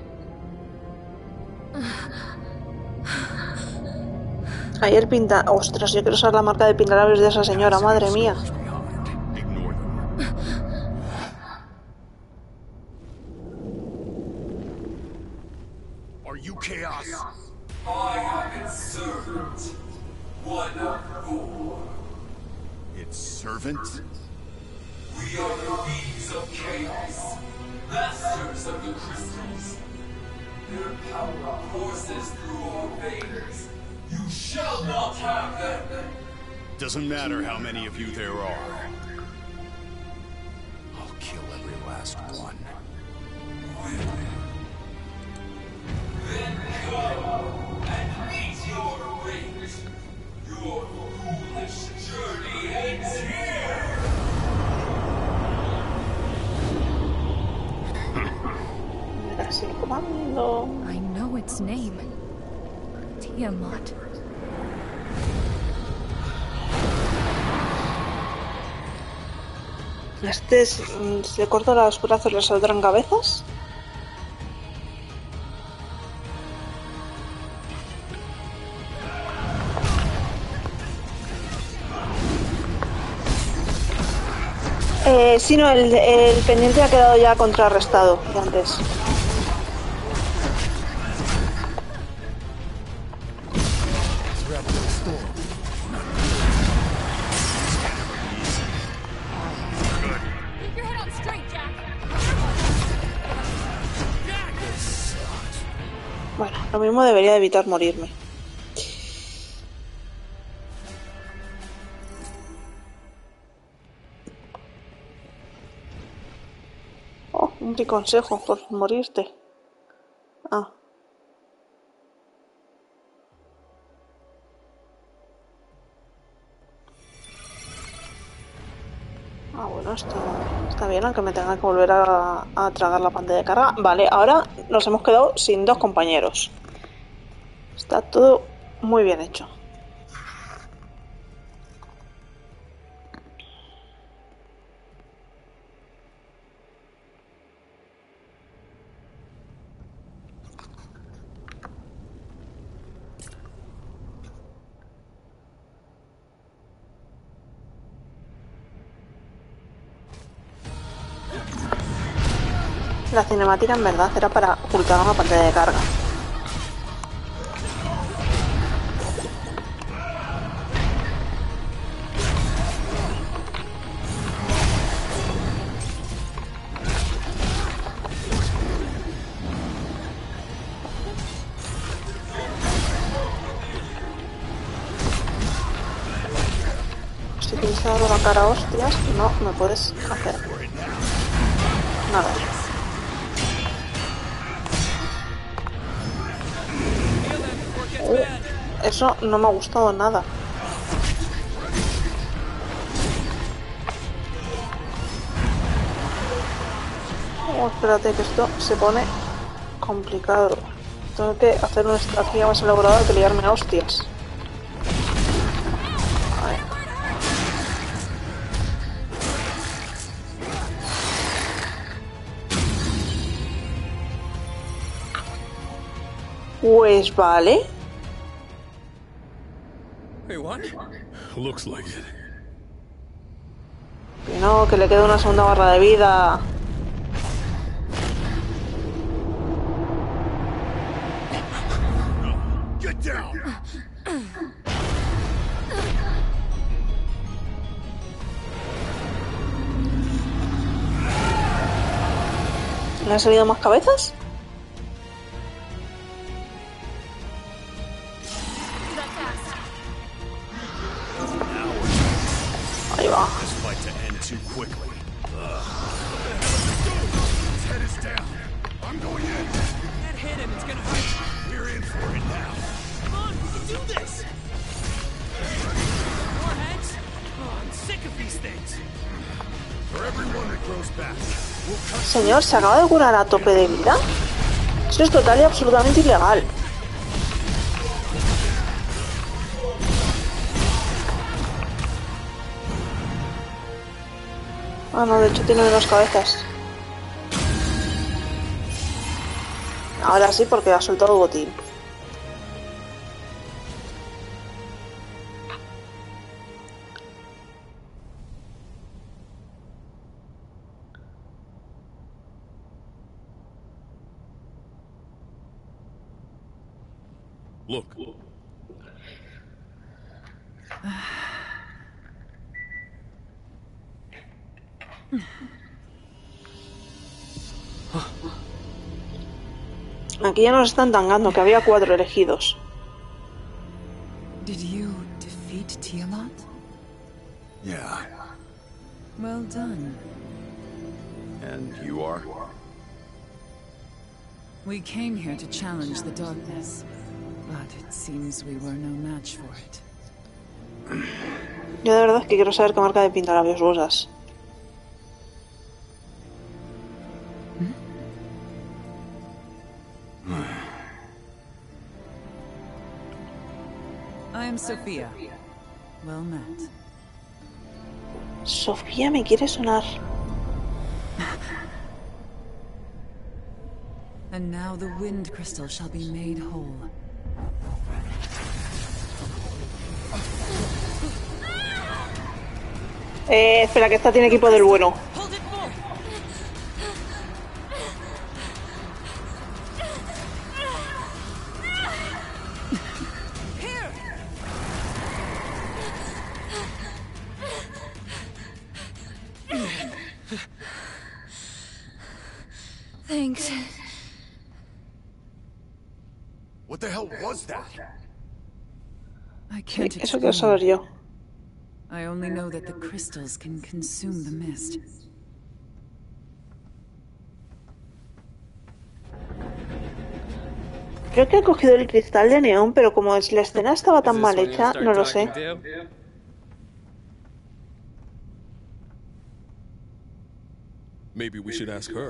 Ahí el pinta... Ostras, yo quiero usar la marca de pintalabios de esa señora, madre mía. Behind. Ignore them. Are you Chaos? I am its servant. One of four. Its servant? We are the beings of chaos, masters of the crystals. Their power courses through our veins. You shall not have them. Doesn't matter how many of you there are. I'll kill every last one. Then come and meet your fate. Your foolish journey ends here. Verás el comando. I know its name. Tiamat. Este es... Si le corto los brazos le saldrán cabezas. Eh, sí, no, el, el pendiente ha quedado ya contrarrestado de antes. Keep your head on straight, Jack. Bueno, lo mismo debería evitar morirme. Oh, un consejo por morirte. Ah. Ah, bueno, esto está bien, aunque me tenga que volver a, a tragar la pantalla de carga. Vale, ahora nos hemos quedado sin dos compañeros. Está todo muy bien hecho. La cinemática en verdad era para ocultar una pantalla de carga. te abro la cara, hostias. No me puedes hacer nada. Uh, eso no me ha gustado nada. Oh, espérate que esto se pone complicado. Tengo que hacer una estrategia más elaborada que liarme a hostias. A ver. Pues vale. Hey, what? Looks like it. Que no, que le queda una segunda barra de vida. Get down! ¿Le han salido más cabezas? Ahí va. This fight to end too quickly. Ugh. His head is down. I'm going in. Can't hit him, it's gonna hurt. We're in for it now. Come on, we can do this! More heads? Oh, I'm sick of these things. For everyone that grows back, we'll cut. Señor, ¿se acaba de curar a tope de vida? Eso es total y absolutamente ilegal. Ah, no, de hecho tiene menos cabezas. Ahora sí, porque ha soltado botín. Look. Aquí ya nos están tangando, que había cuatro elegidos. Did you defeat Tiamat? Yeah. Well done. And you are? We came here to challenge the darkness, but it seems we were no match for it. Yo de verdad es que quiero saber qué marca de pintalabios usas. I am Sophia. Well met. Sofía me quiere sonar. And now the wind crystal shall be made whole. Eh, espera, que esta tiene equipo del bueno. Hold it full! Here! Thanks. What the hell was that? I can't Eso quiero saber explain. yo. I only know that the crystals can consume the mist. Creo que he cogido el cristal de neón, pero como es, la escena estaba tan mal hecha, no lo sé. Maybe we should ask her.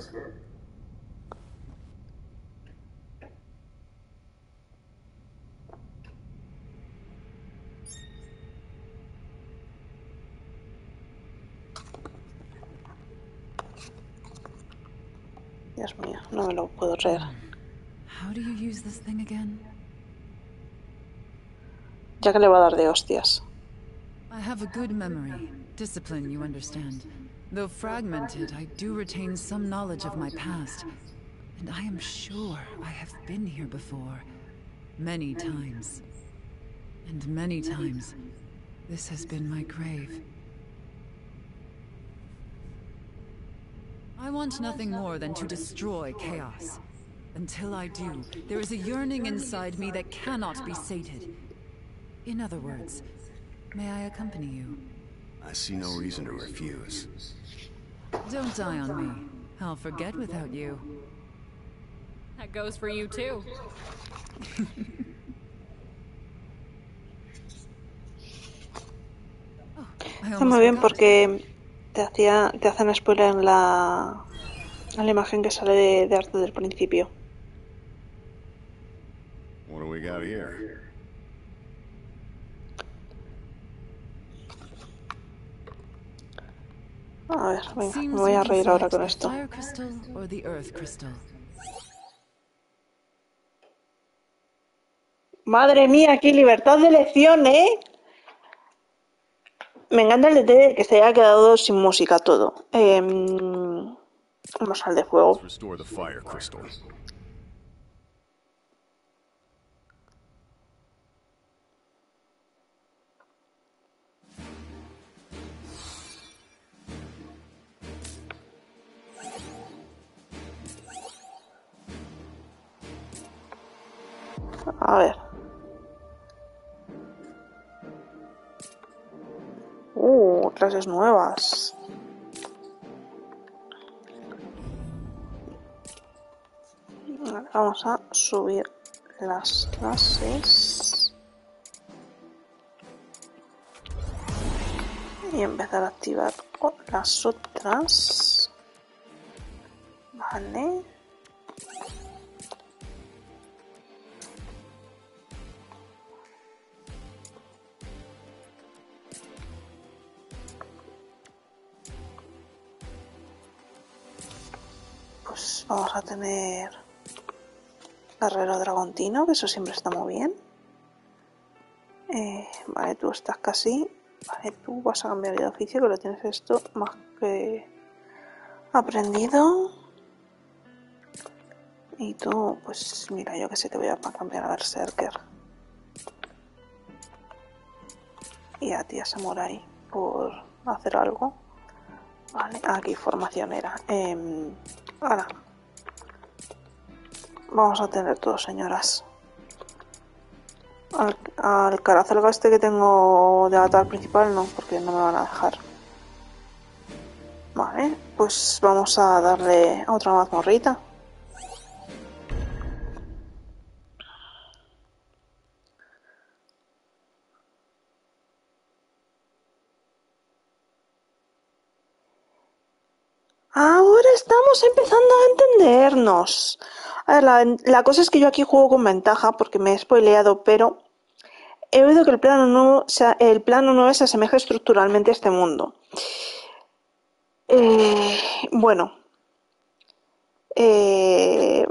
Dios mío, no me lo puedo creer. How do you use this thing again? Ya que le va a dar de hostias. I have a good memory. Discipline, you understand. Though fragmented, I do retain some knowledge of my past. And I am sure I have been here before. Many times. And many times, this has been my grave. I want nothing more than to destroy chaos. Until I do, there is a yearning inside me that cannot be sated. In other words, may I accompany you? I see no reason to refuse. Don't die on me. I'll forget without you. That goes for you too. Está muy bien porque te hacía, te hacen spoiler en la, en la imagen que sale de, de arte del principio. What do we got here? A ver, venga, me voy a reír ahora con esto. Fire crystal or the earth crystal? Madre mía, qué libertad de elección, ¿eh? Me encanta el detalle de que se haya quedado sin música todo. Eh, vamos al de fuego. Let's restore the fire crystal. A ver. Uh, clases nuevas. Vale, vamos a subir las clases. Y empezar a activar las otras. Vale. Pues vamos a tener Guerrero Dragontino, que eso siempre está muy bien. Eh, vale, tú estás casi. Vale, tú vas a cambiar de oficio, que lo tienes esto más que aprendido. Y tú, pues mira, yo que sé, te voy a cambiar a Berserker. Y a ti a Samurai por hacer algo. Vale, aquí formación era. Eh, ahora. Vamos a tener todo, señoras. Al, al caracelga este que tengo de avatar principal no, porque no me van a dejar. Vale, pues vamos a darle a otra mazmorrita. Ahora estamos empezando a entendernos. A ver, la, la cosa es que yo aquí juego con ventaja porque me he spoileado, pero he oído que el plano nuevo, se, el plano nueve se asemeja estructuralmente a este mundo. Eh, bueno. Eh,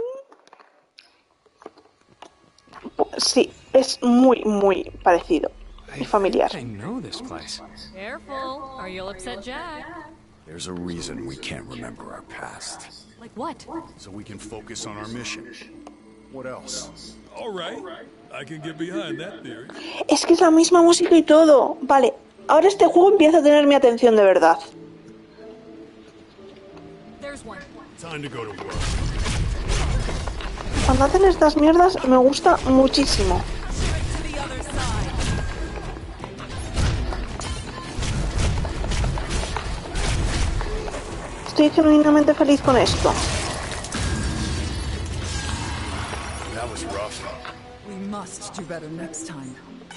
sí, es muy, muy parecido y familiar. I know this place. Careful, or you'll upset Jack. There's a reason we can't remember our past. Like what? So we can focus on our mission. What else? All right. I can get behind that theory. Es que es la misma música y todo. Vale, ahora este juego empieza a tener mi atención de verdad. There's one. Time to go to work. Cuando hacen estas mierdas me gusta muchísimo. Estoy genuinamente feliz con esto. That was rough. We must do better next time.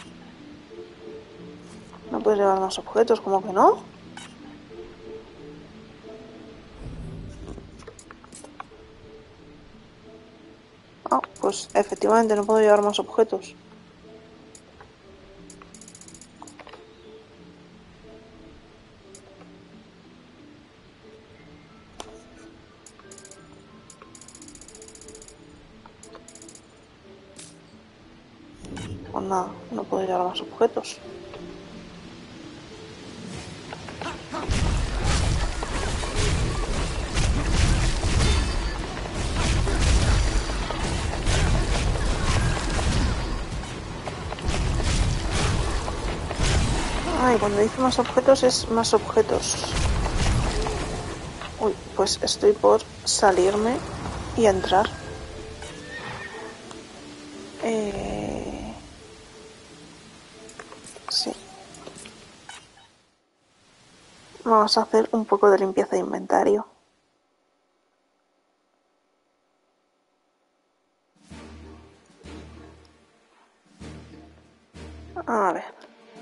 No puedes llevar más objetos, ¿cómo que no? Ah, pues efectivamente no puedo llevar más objetos. Pues nada, no puedo llevar más objetos. Ay, cuando dice más objetos es más objetos. Uy, pues estoy por salirme y entrar. Eh... Sí. Vamos a hacer un poco de limpieza de inventario. A ver.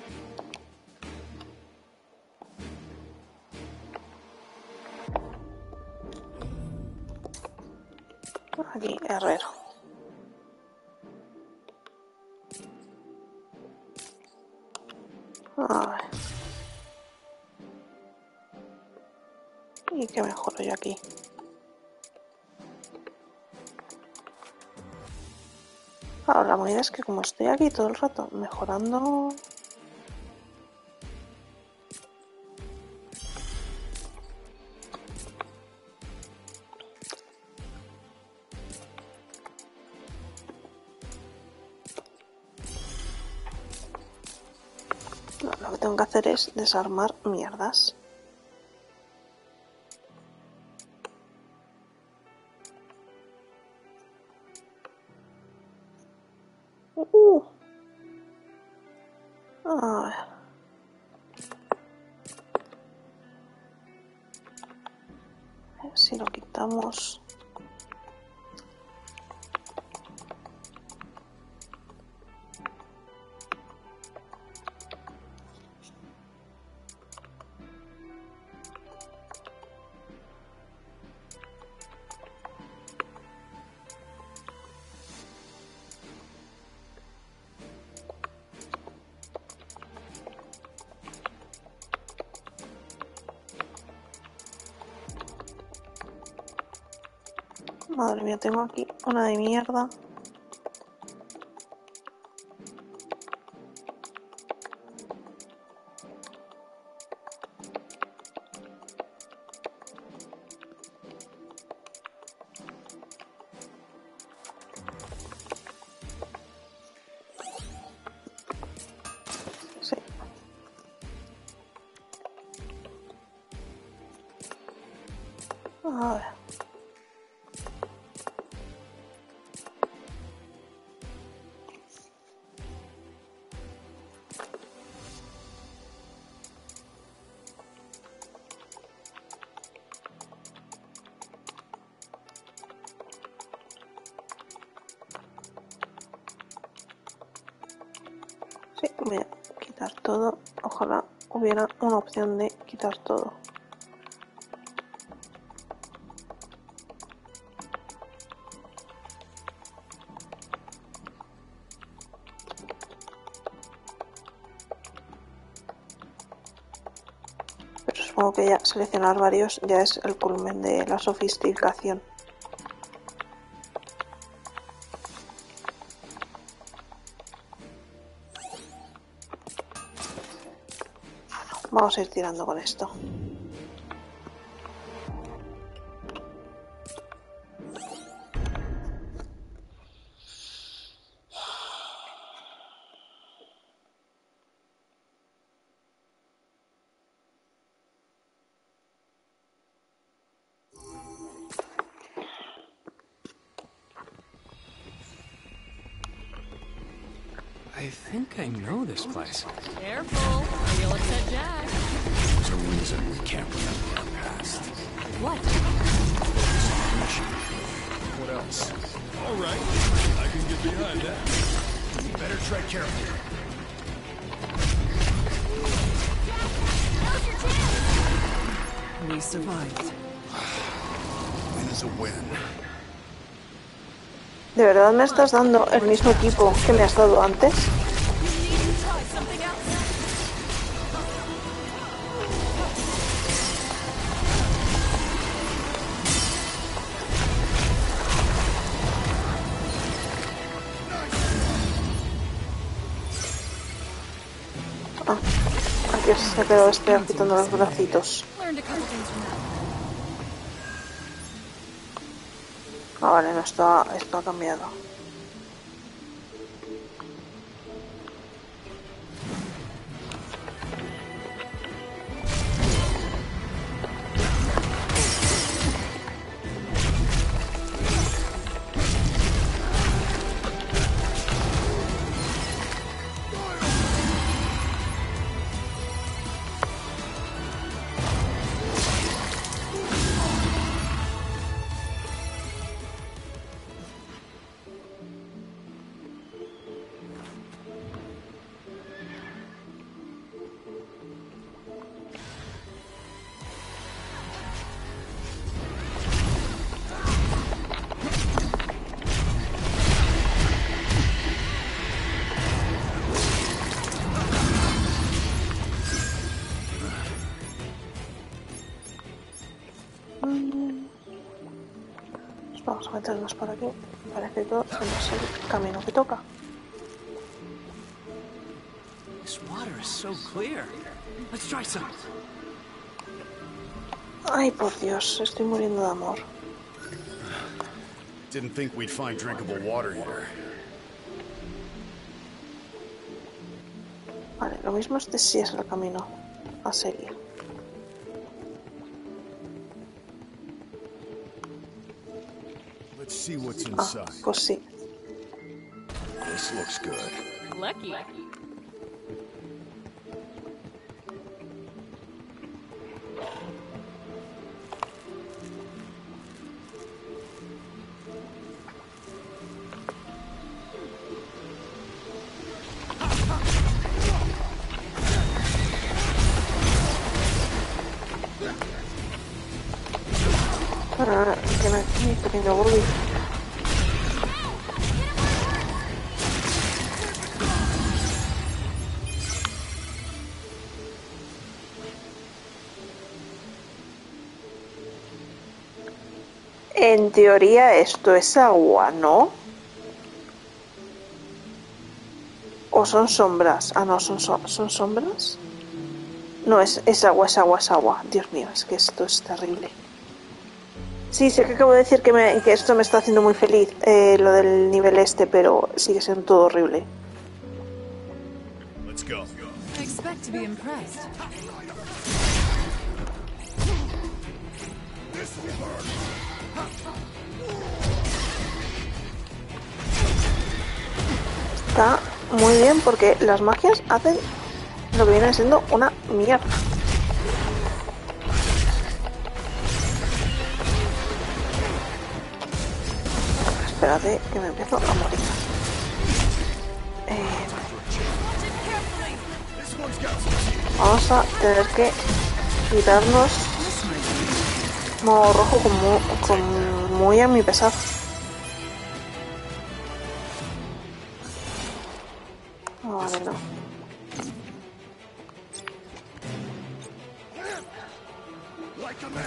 Aquí, herrero. A ver. ¿Y qué mejoro yo aquí? Ahora la movida es que como estoy aquí todo el rato mejorando... No, lo que tengo que hacer es desarmar mierdas. Uh. A ver. A ver si lo quitamos. Madre mía, tengo aquí una de mierda. Sí. A ver. Sí, voy a quitar todo. Ojalá hubiera una opción de quitar todo. Pero supongo que ya seleccionar varios ya es el culmen de la sofisticación. Vamos a ir tirando con esto. I think I know this place. Careful, or you'll upset Jack. There's a reason we can't remember our past. What? What else? All right, I can get behind that. You better tread carefully. We survived. Win is a win. ¿De verdad me estás dando el mismo equipo que me has dado antes? Ah, aquí se ha quedado este agitando los bracitos. Ah, vale, no está, esto ha cambiado. Pues vamos a meternos por aquí. Parece que todo es el camino que toca. This water is so clear. Let's try some. Ay, por Dios, estoy muriendo de amor. Didn't think we'd find drinkable water here. Vale, lo mismo este sí es el camino a seguir. Let's see what's Ah, inside. pues sí. This looks good. Lucky. Ah, que me mi pequeño Bobby. En teoría esto es agua, ¿no? ¿O son sombras? Ah, no, son, so- son sombras. No, es, es agua, es agua, es agua. Dios mío, es que esto es terrible. Sí, sé que acabo de decir que, me, que esto me está haciendo muy feliz, eh, lo del nivel este, pero sigue siendo todo horrible. Let's go. I expect to be impressed. Está muy bien porque las magias hacen lo que viene siendo una mierda. Espérate que me empiezo a morir. Eh, vamos a tener que quitarnos modo rojo como, como muy a mi pesar. No, vale, no. Like a man.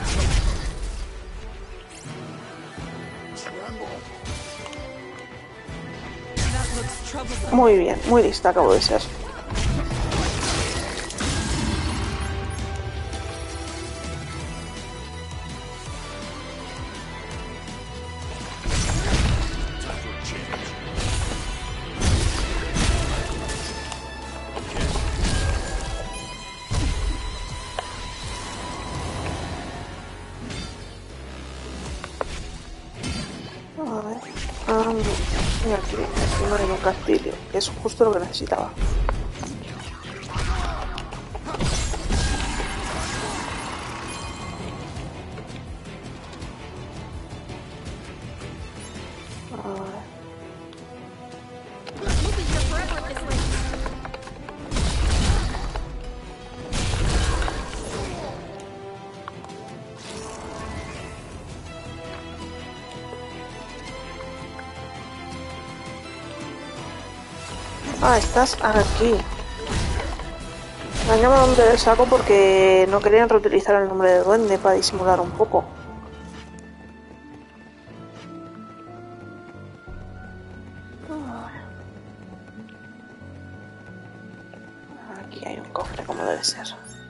Tremble. That looks troublesome. Muy bien, muy lista acabo de ser. A ver. Ah, mira aquí, encima de un castillo, que es justo lo que necesitaba. A ver. Ah, estás aquí. Me han llamado nombre del saco porque no querían reutilizar el nombre de duende para disimular un poco. Aquí hay un cofre como debe ser.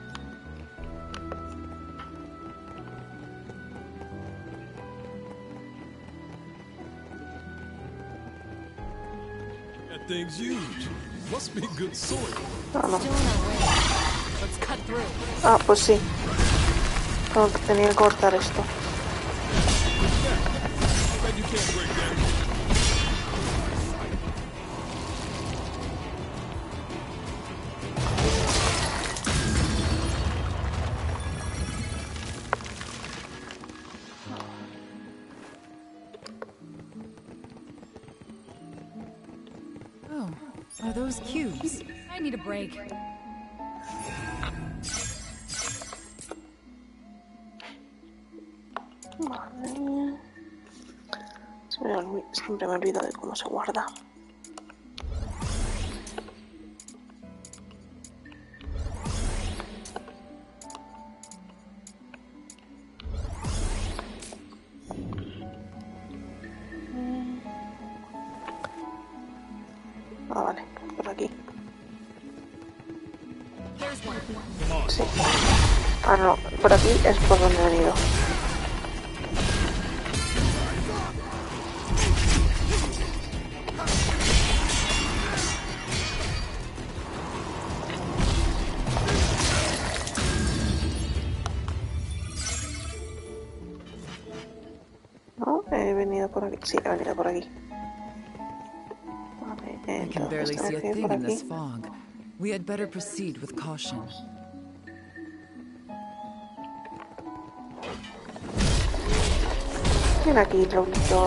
That thing's huge. Must be good soil. Ah, no. Still in our way. Let's cut through. Ah, pues sí. No, tenía que cortar esto. Bet you can't break that. Oh, are those cubes? I need a break. Vale. Se me olvi- Siempre me olvido de cómo se guarda. Ah, vale, por aquí. Sí. Ah, no, por aquí es por donde he venido. No, he venido por aquí. Sí, he venido por aquí. Vale, I can barely entonces see tengo a que ir thing por in this aquí. fog. We had better proceed with caution. Ven aquí, lobito.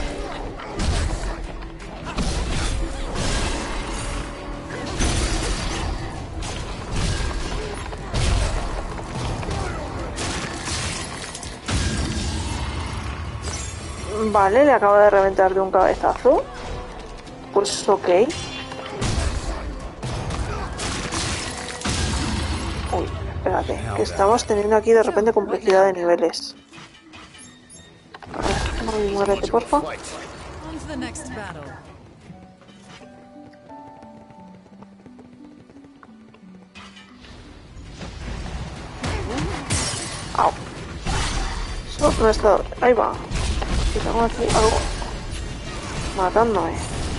Vale, le acabo de reventar de un cabezazo. Pues ok. Uy, espérate, que estamos teniendo aquí de repente complejidad de niveles. A ver, no, muérete, porfa. On to the next battle. Au. Eso no está... Ahí va. Y tengo aquí algo matándome.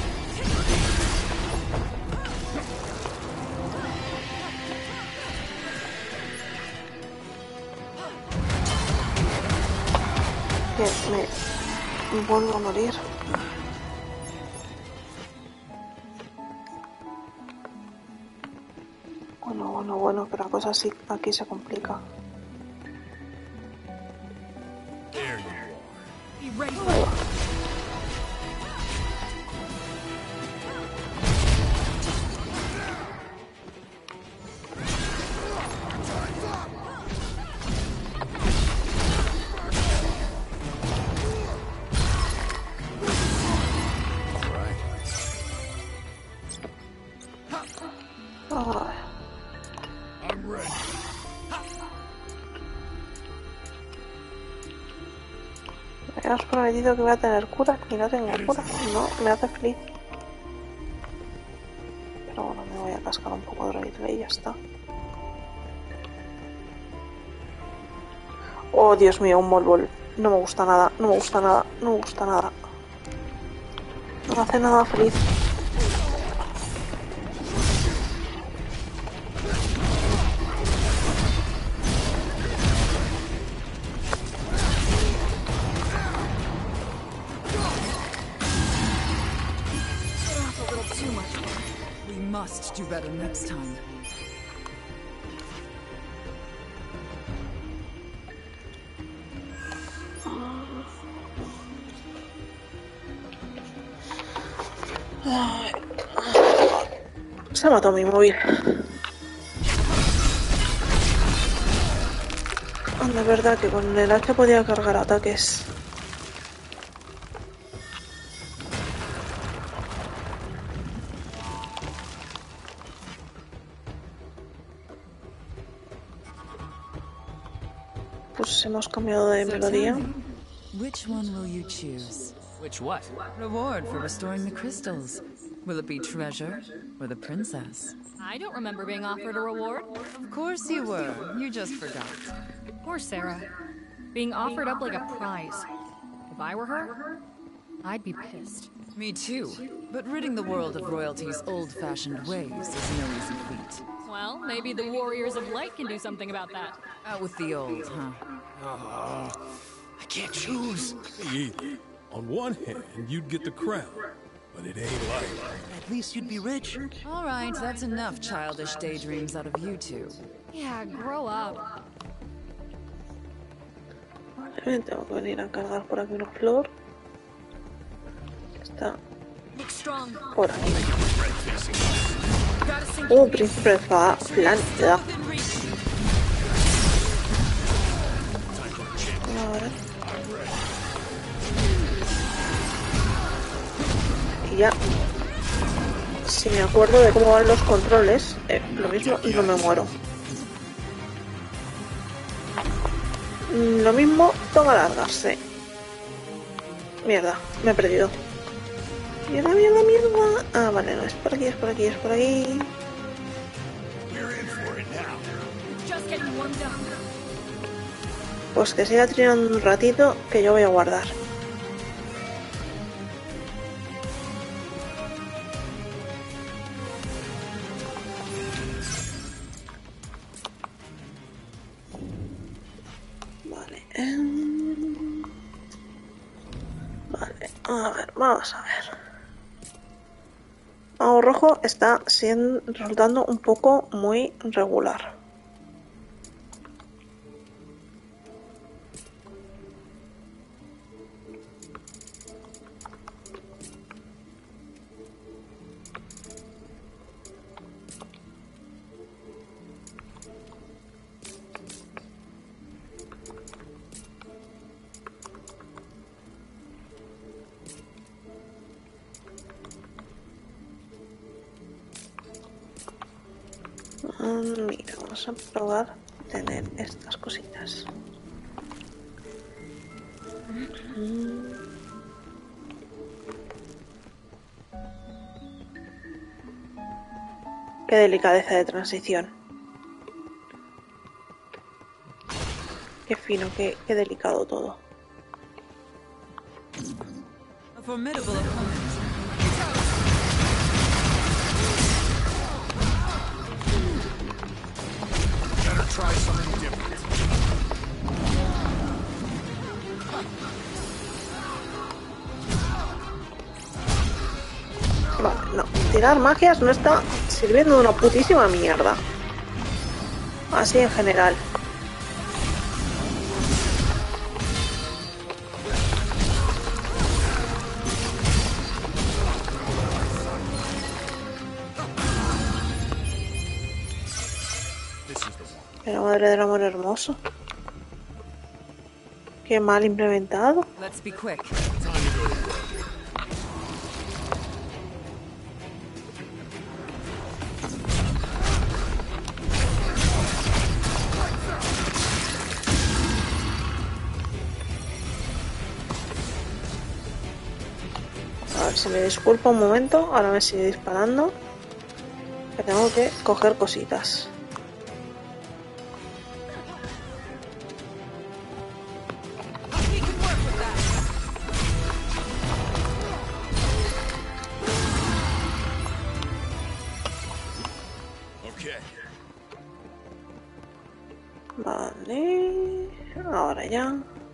Que me vuelvo a morir. Bueno, bueno, bueno, que la cosa sí aquí se complica. Ahí va. Ay. I'm ready. Me has prometido que voy a tener cura y no tengo cura. No, me hace feliz. Pero bueno, me voy a cascar un poco de Raid y ya está. Oh, Dios mío, un Molbol. No me gusta nada, no me gusta nada, no me gusta nada. No me hace nada feliz. We must do better next time. Se ha matado mi móvil. De verdad que con el hacha podía cargar ataques. Pues hemos cambiado de So melodía. tell me, which one will you choose? Which what? Reward for restoring the crystals. Will it be treasure or the princess? I don't remember being offered a reward. Of course you were. You just forgot. Poor Sarah. Being offered up like a prize. If I were her, I'd be pissed. Me too. But ridding the world of royalty's old-fashioned ways is no easy feat. Well, maybe the Warriors of Light can do something about that. Out with the old, huh? Uh, I can't choose. Me either. On one hand, you'd get the crown, but it ain't like At least you'd be rich. All right, that's enough childish daydreams out of you two. Yeah, grow up. Vale, tengo que venir a cargar por aquí una flor. Está Look strong. por aquí. Gotta sink Oh, príncipe fa planta. Ahora. Y ya. Si me acuerdo de cómo van los controles, eh, lo mismo y no me muero. Lo mismo, toma alargarse. Mierda, me he perdido. Mierda, mierda, mierda. Ah, vale, no, es por aquí, es por aquí, es por aquí. Pues que siga trinando un ratito, que yo voy a guardar. Vale. em, Vale, a ver, vamos a ver. Mago rojo está siendo, resultando un poco muy regular. Mm, Mira, vamos a probar tener estas cositas. Mm. Qué delicadeza de transición. Qué fino, qué, qué delicado todo. A formidable opponent. Better try something different. Vale, no. Tirar magias no está sirviendo de una putísima mierda. Así en general. Pero madre del amor hermoso. Qué mal implementado. Let's be quick. A ver si me disculpa un momento. Ahora me sigue disparando. Que tengo que coger cositas. Vale. Ahora ya.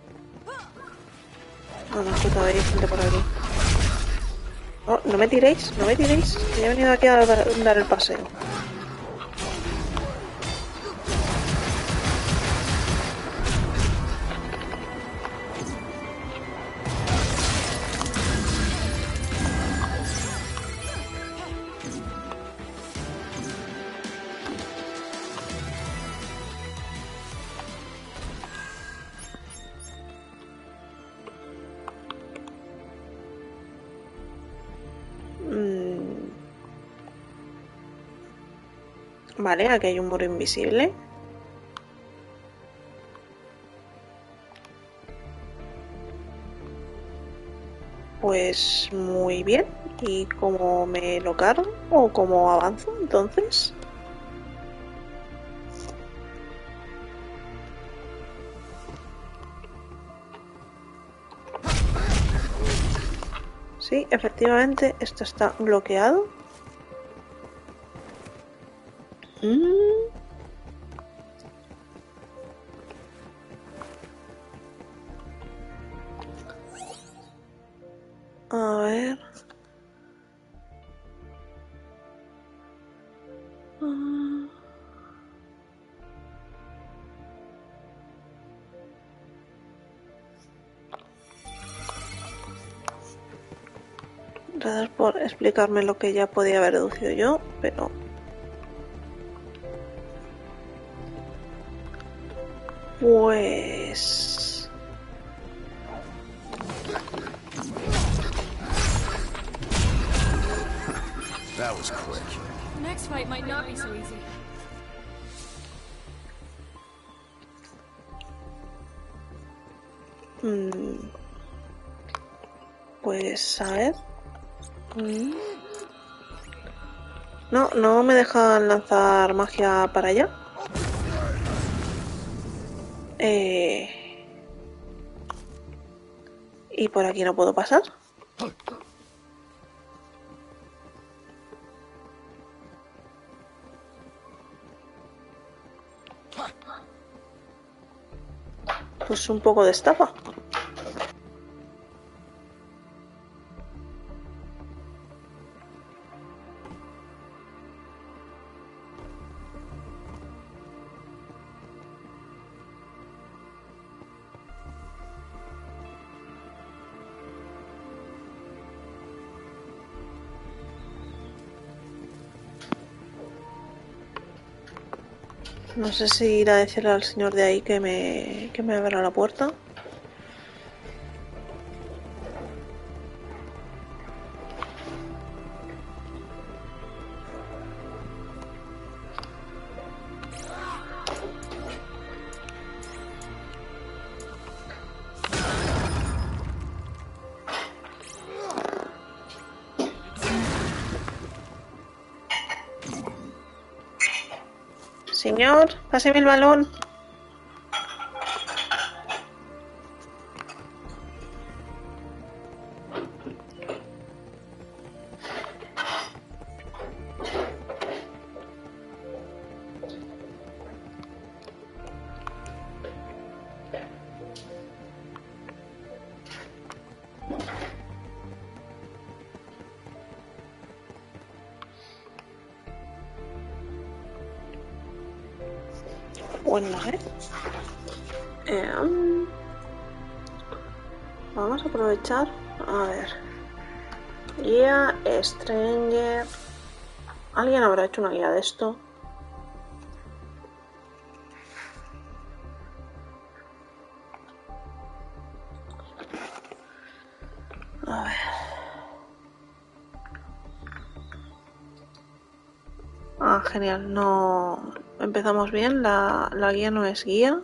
Ah, no, que todavía hay gente por aquí. Oh, no me tiréis, no me tiréis. Que he venido aquí a dar, dar el paseo. Vale, aquí hay un muro invisible. Pues muy bien. ¿Y cómo me lo cargo? ¿O cómo avanzo entonces? Sí, efectivamente, esto está bloqueado. Mm. A ver. Ah. Gracias por explicarme lo que ya podía haber deducido yo, pero... Pues... That was quick. The next fight might not be so easy. Mm. Pues a ver... Mm. No, no me dejan lanzar magia para allá. Eh... Y por aquí no puedo pasar. Pues un poco de estafa. No sé si ir a decirle al señor de ahí que me, que me abra la puerta. Señor, páseme el balón. Bueno, ¿eh? Eh, vamos a aprovechar. A ver. Guía, Stranger. ¿Alguien habrá hecho una guía de esto? A ver. Ah, genial. No... Empezamos bien. La, la guía no es guía.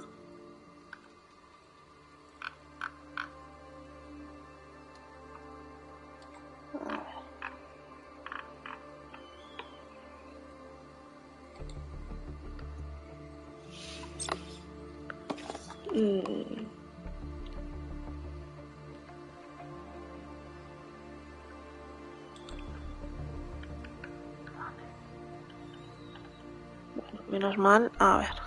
Mm. Bueno, menos mal. A ver.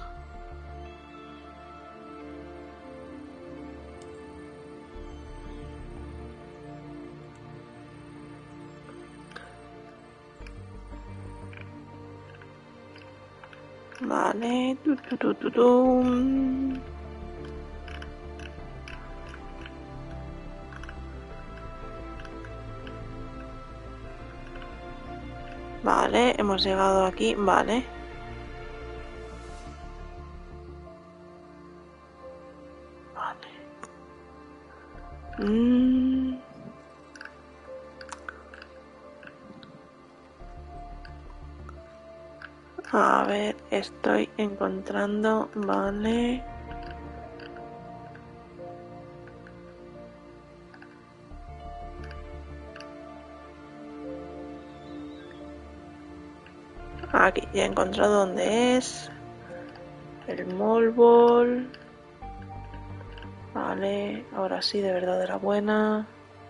Vale. Tu, tu, tu, tu, tu. Vale, hemos llegado aquí. Vale. Vale. Mm. A ver, estoy encontrando. Vale. Aquí, ya he encontrado dónde es. El Mall Ball. Vale, ahora sí, de verdad era buena.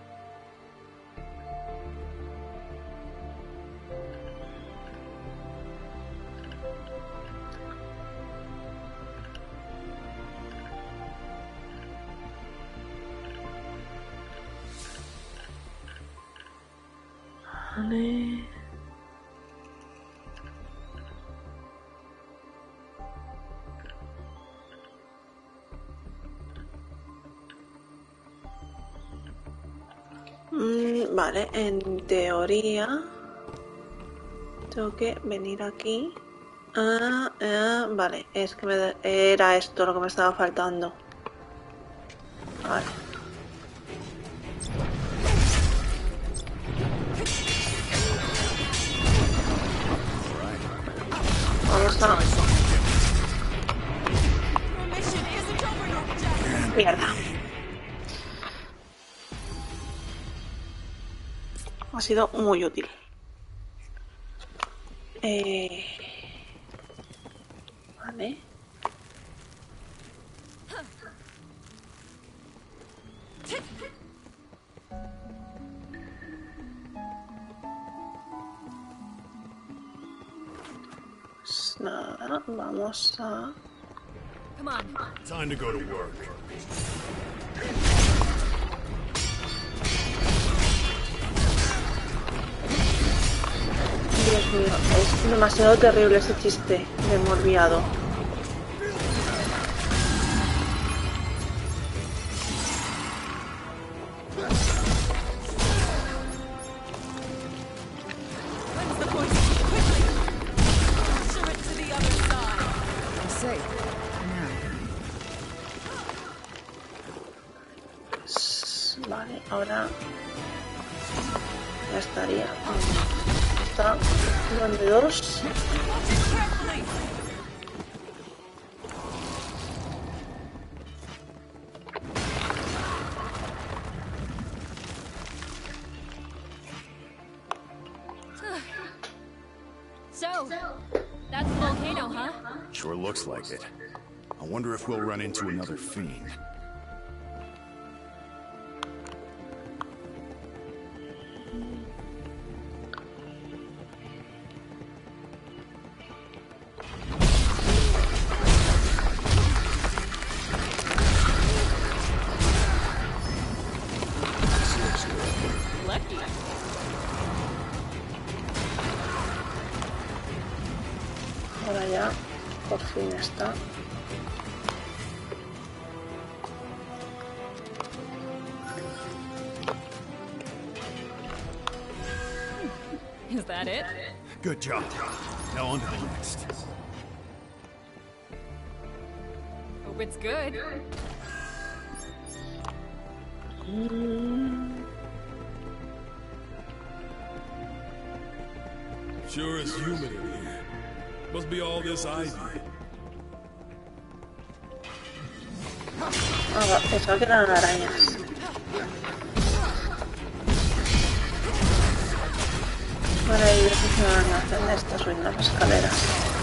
Vale. Mm, vale, en teoría tengo que venir aquí. Ah, ah, vale, es que me de- era esto lo que me estaba faltando. Vale. Vamos a... Mierda. Ha sido muy útil. Eh... Vale. Pues nada, vamos a... Come on. Time to go to work. Dios mío, es demasiado terrible ese chiste de morbiado. Vale, ahora ya estaría. Está donde dos. So, that's the volcano, huh? Sure looks like it. I wonder if we'll run into another fiend. Ahora ya, por fin está. Is that it? Good job. Now on to the next. Hope it's good. Sure is humid in here. Must be all this ivy. Ah, pensaba que eran arañas. Por ahí ver si se van a hacer esta subir las escaleras.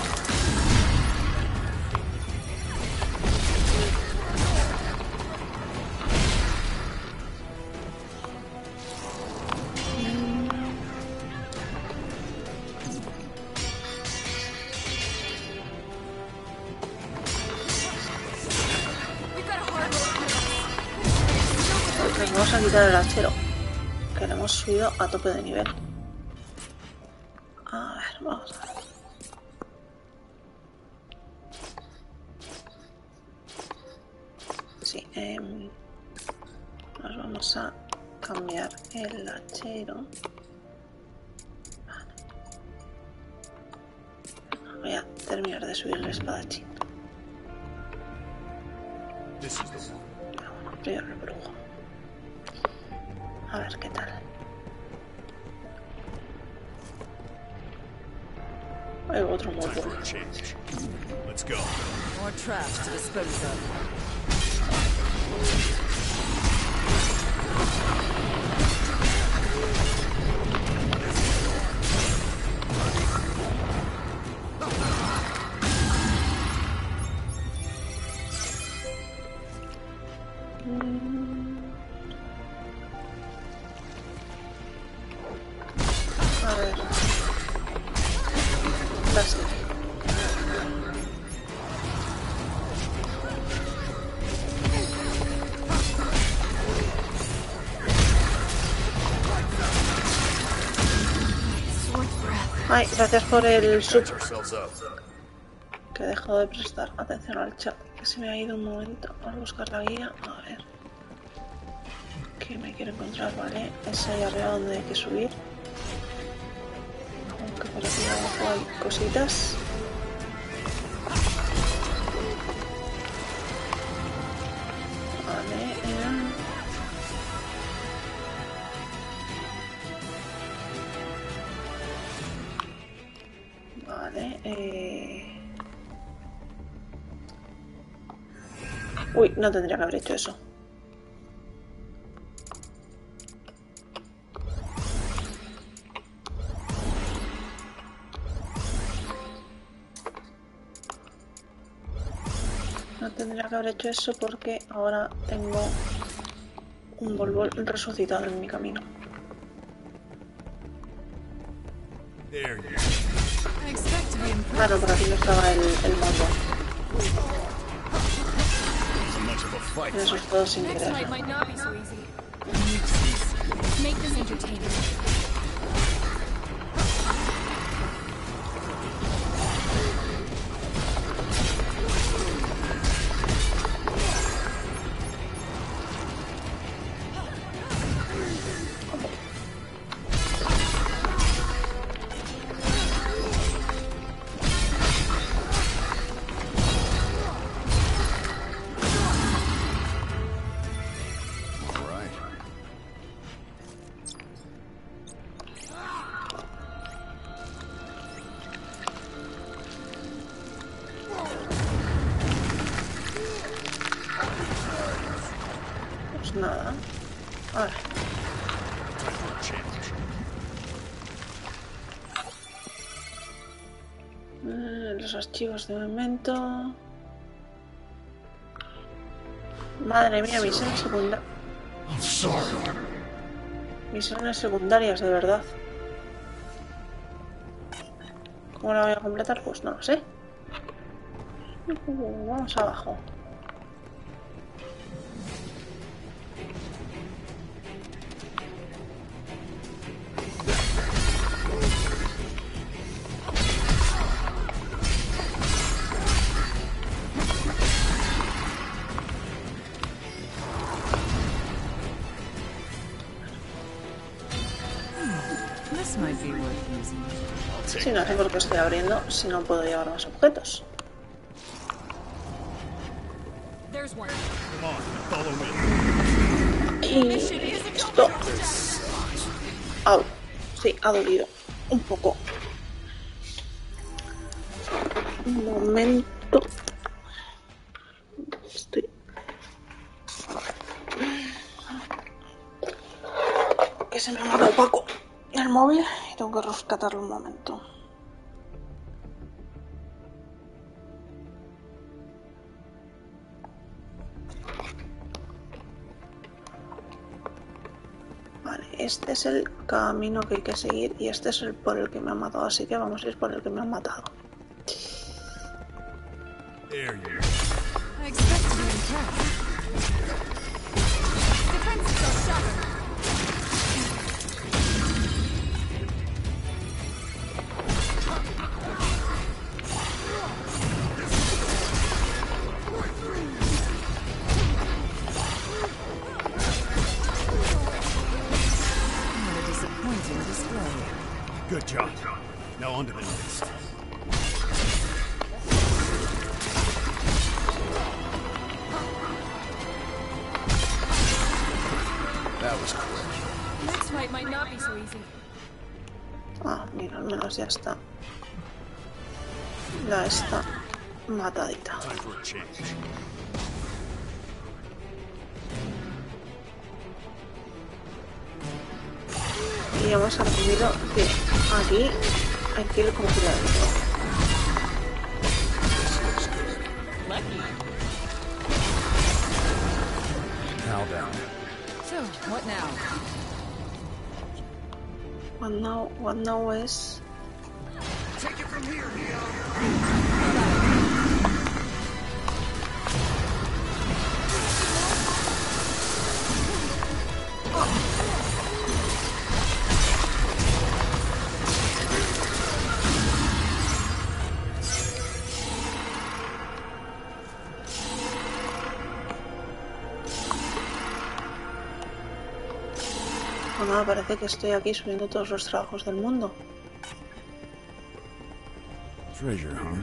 Pues vamos a quitar el hachero, que le hemos subido a tope de nivel. A ver, vamos a ver. Sí, eh, nos vamos a cambiar el hachero. Vale. Voy a terminar de subir el espadachín. Pero bueno, primero el brujo. A ver qué tal. Hay otro modo. Let's go. More trash to dispose of. A ver. Casi. Ay, gracias por el sub. Que he dejado de prestar atención al chat. Que se me ha ido un momento a buscar la guía. A ver. Que me quiero encontrar, vale. Es ahí arriba donde hay que subir. Aunque por aquí abajo hay cositas. Vale. Eh. Vale. Eh. Uy, no tendría que haber hecho eso. No tendría que haber hecho eso porque ahora tengo un Volvo resucitado en mi camino. Claro, por aquí no estaba el, el mondo. Y eso es todo sin querer. Nada. A ver. Eh, los archivos de momento. Madre mía, misiones secundarias. Misiones secundarias, de verdad. ¿Cómo la voy a completar? Pues no lo sé. Uh, vamos abajo. Sí, no sé por qué estoy abriendo si no puedo llevar más objetos. Y esto... Au. Sí, ha dolido un poco. Un momento. Estoy... Que se me ha matado Paco el móvil y tengo que rescatarlo un momento. Vale, este es el camino que hay que seguir y este es el por el que me han matado, así que vamos a ir por el que me han matado. Good job. Now on to the next. That was quick. Next fight might not be so easy. Ah, mira, al menos ya está. Ya está matadita. Time for a change. Y hemos aprendido que aquí hay que ir con cuidado. Now down. So, what now? What now, what now is... Take it from here, Neo. Bueno, parece que estoy aquí subiendo todos los trabajos del mundo. Treasure, huh?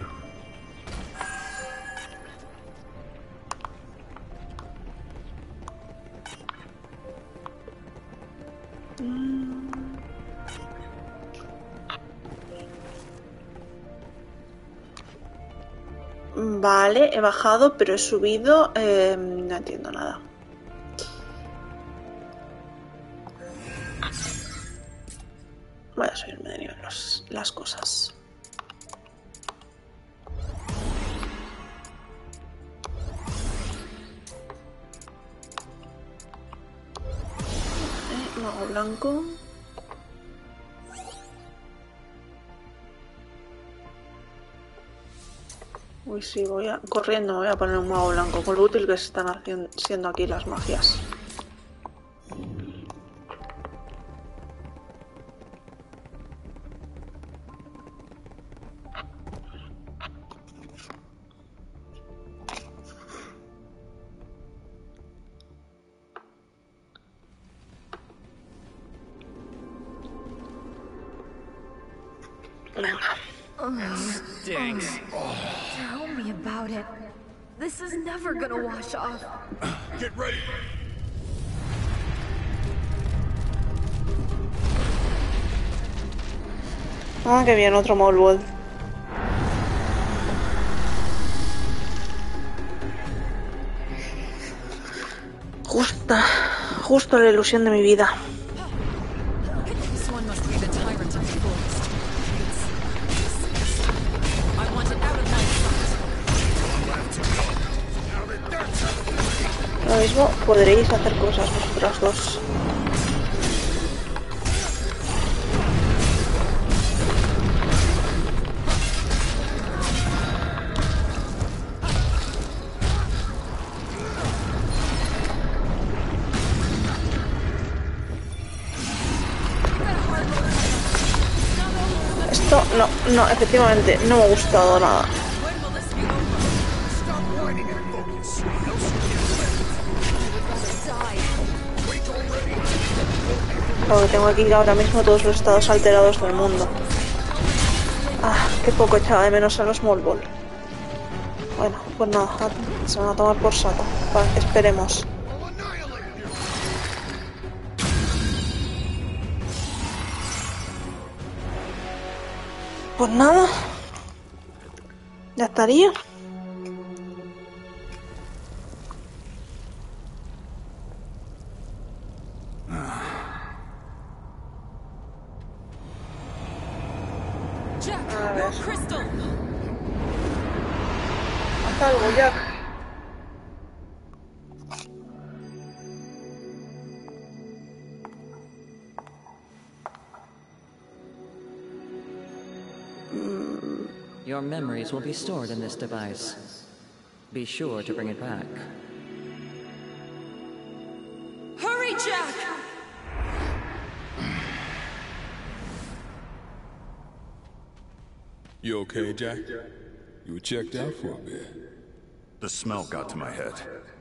Vale, he bajado, pero he subido. Eh, no entiendo nada. Voy a subirme de nivel los, las cosas. blanco. Uy, sí, voy a... corriendo me voy a poner un mago blanco, con lo útil que se están haciendo, siendo aquí las magias. Thanks. Tell me about it. This is never gonna wash off. Get ready. Ah, qué bien, otro Molbol. Justa, justo la ilusión de mi vida. This one must be the tyrant of the forest. It's... I want it out of my sight. Ahora mismo podréis hacer cosas vosotras dos. Esto no, no, efectivamente, no me ha gustado nada. Lo que tengo aquí ahora mismo todos los estados alterados del mundo. Ah, qué poco echaba de menos a los Molbol. Bueno, pues nada, se van a tomar por saco. Vale, esperemos. Pues nada, ya estaría. Jack, A ver. your crystal. Haz algo, Jack. Your memories will be stored in this device. Be sure to bring it back. Hurry, Jack! You okay, Jack? You were checked out for a bit. The smell got to my head.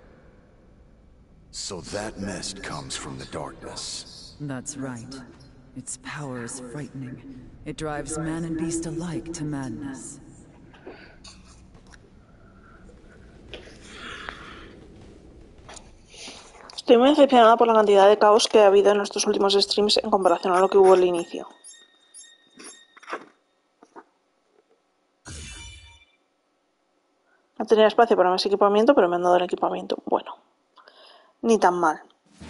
So that mist comes from the darkness. That's right. Its power is frightening. It drives man and beast alike to madness. Estoy muy decepcionada por la cantidad de caos que ha habido en estos últimos streams en comparación a lo que hubo al inicio. No tenía espacio para más equipamiento, pero me han dado el equipamiento. Bueno, ni tan mal.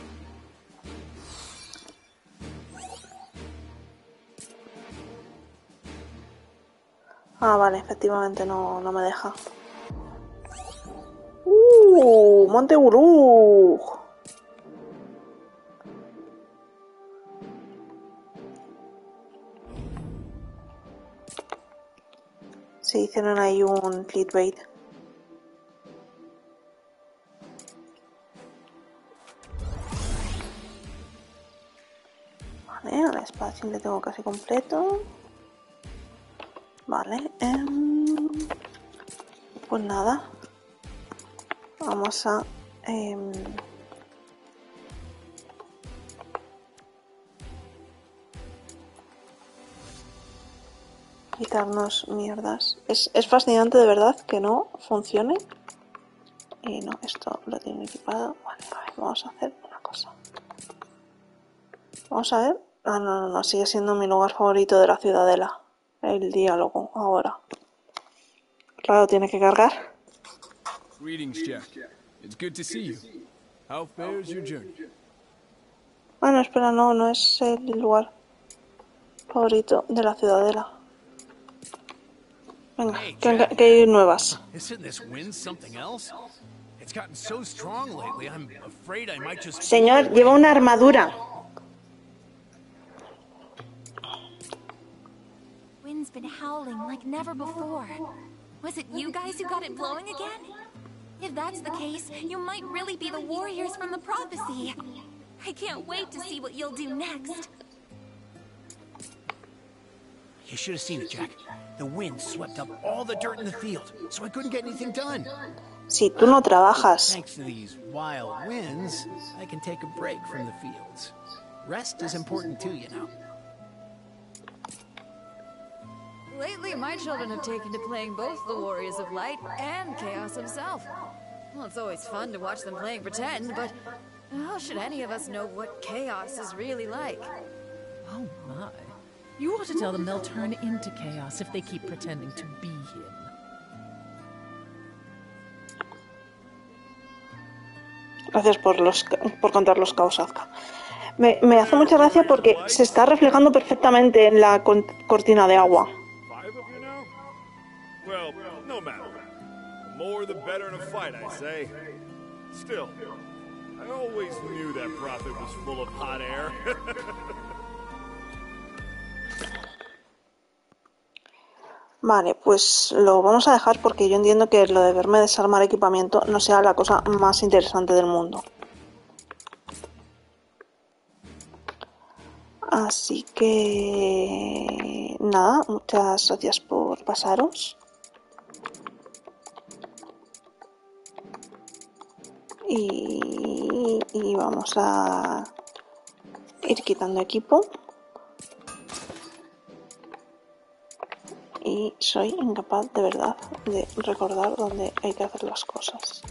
Ah, vale, efectivamente no, no me deja. ¡Uh! ¡Monte Gurú! Se hicieron ahí un clickbait. Vale, a la espadachín le tengo casi completo. Vale, eh, pues nada, vamos a eh, quitarnos mierdas. Es, es fascinante de verdad que no funcione. Y no, esto lo tiene equipado. Vale, a ver, vamos a hacer una cosa. Vamos a ver. Ah, no, no, no, sigue siendo mi lugar favorito de la ciudadela. El diálogo, ahora. Claro, tiene que cargar. Greetings, Jack. It's good to see you. How fares your journey? Bueno, espera, no, no es el lugar favorito de la ciudadela. Venga, que, que hay nuevas. Isn't this wind something else? It's gotten so strong lately. I'm afraid I might just. Señor, lleva una armadura. been howling like never before. Was it you guys who got it blowing again? If that's the case, you might really be the warriors from the prophecy. I can't wait to see what you'll do next. You should have seen it, Jack. The wind swept up all the dirt in the field, so I couldn't get anything done. Si tú no trabajas. Thanks to these wild winds, I can take a break from the fields. Rest is important too, you know. Lately, my children have taken to playing both the Warriors of Light and Chaos himself. Well, it's always fun to watch them playing pretend, but how should any of us know what Chaos is really like? Oh my. You ought to tell them they'll turn into Chaos if they keep pretending to be him. Gracias por, los, por contar los caos, Azka. Me, me hace mucha gracia porque se está reflejando perfectamente en la con, cortina de agua. Well, no matter. The more the better in a fight, I say. Still, I always knew that prophet was full of hot air. Vale, pues lo vamos a dejar porque yo entiendo que lo de verme desarmar equipamiento no sea la cosa más interesante del mundo. Así que... nada, muchas gracias por pasaros. Y, y vamos a ir quitando equipo. Y soy incapaz de verdad de recordar dónde hay que hacer las cosas.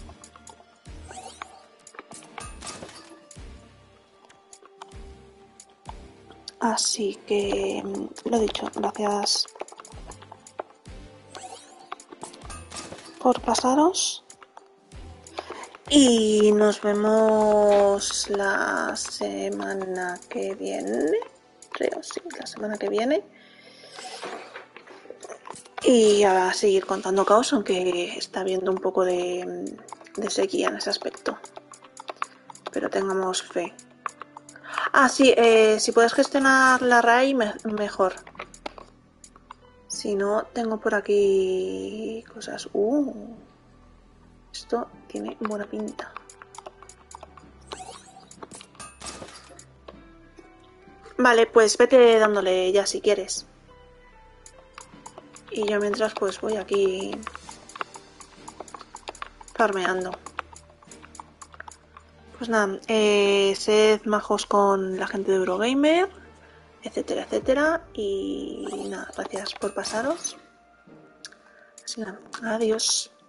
Así que, lo dicho, gracias por pasaros. Y nos vemos la semana que viene. Creo, sí, la semana que viene. Y a seguir contando caos, aunque está habiendo un poco de, de sequía en ese aspecto. Pero tengamos fe. Ah, sí, eh, si puedes gestionar la raíz, me, mejor. Si no, tengo por aquí cosas. Uh, esto tiene buena pinta. Vale, pues vete dándole ya si quieres. Y yo mientras pues voy aquí farmeando. Pues nada, eh, sed majos con la gente de Eurogamer, etcétera, etcétera. Y nada, gracias por pasaros. Así que nada, adiós.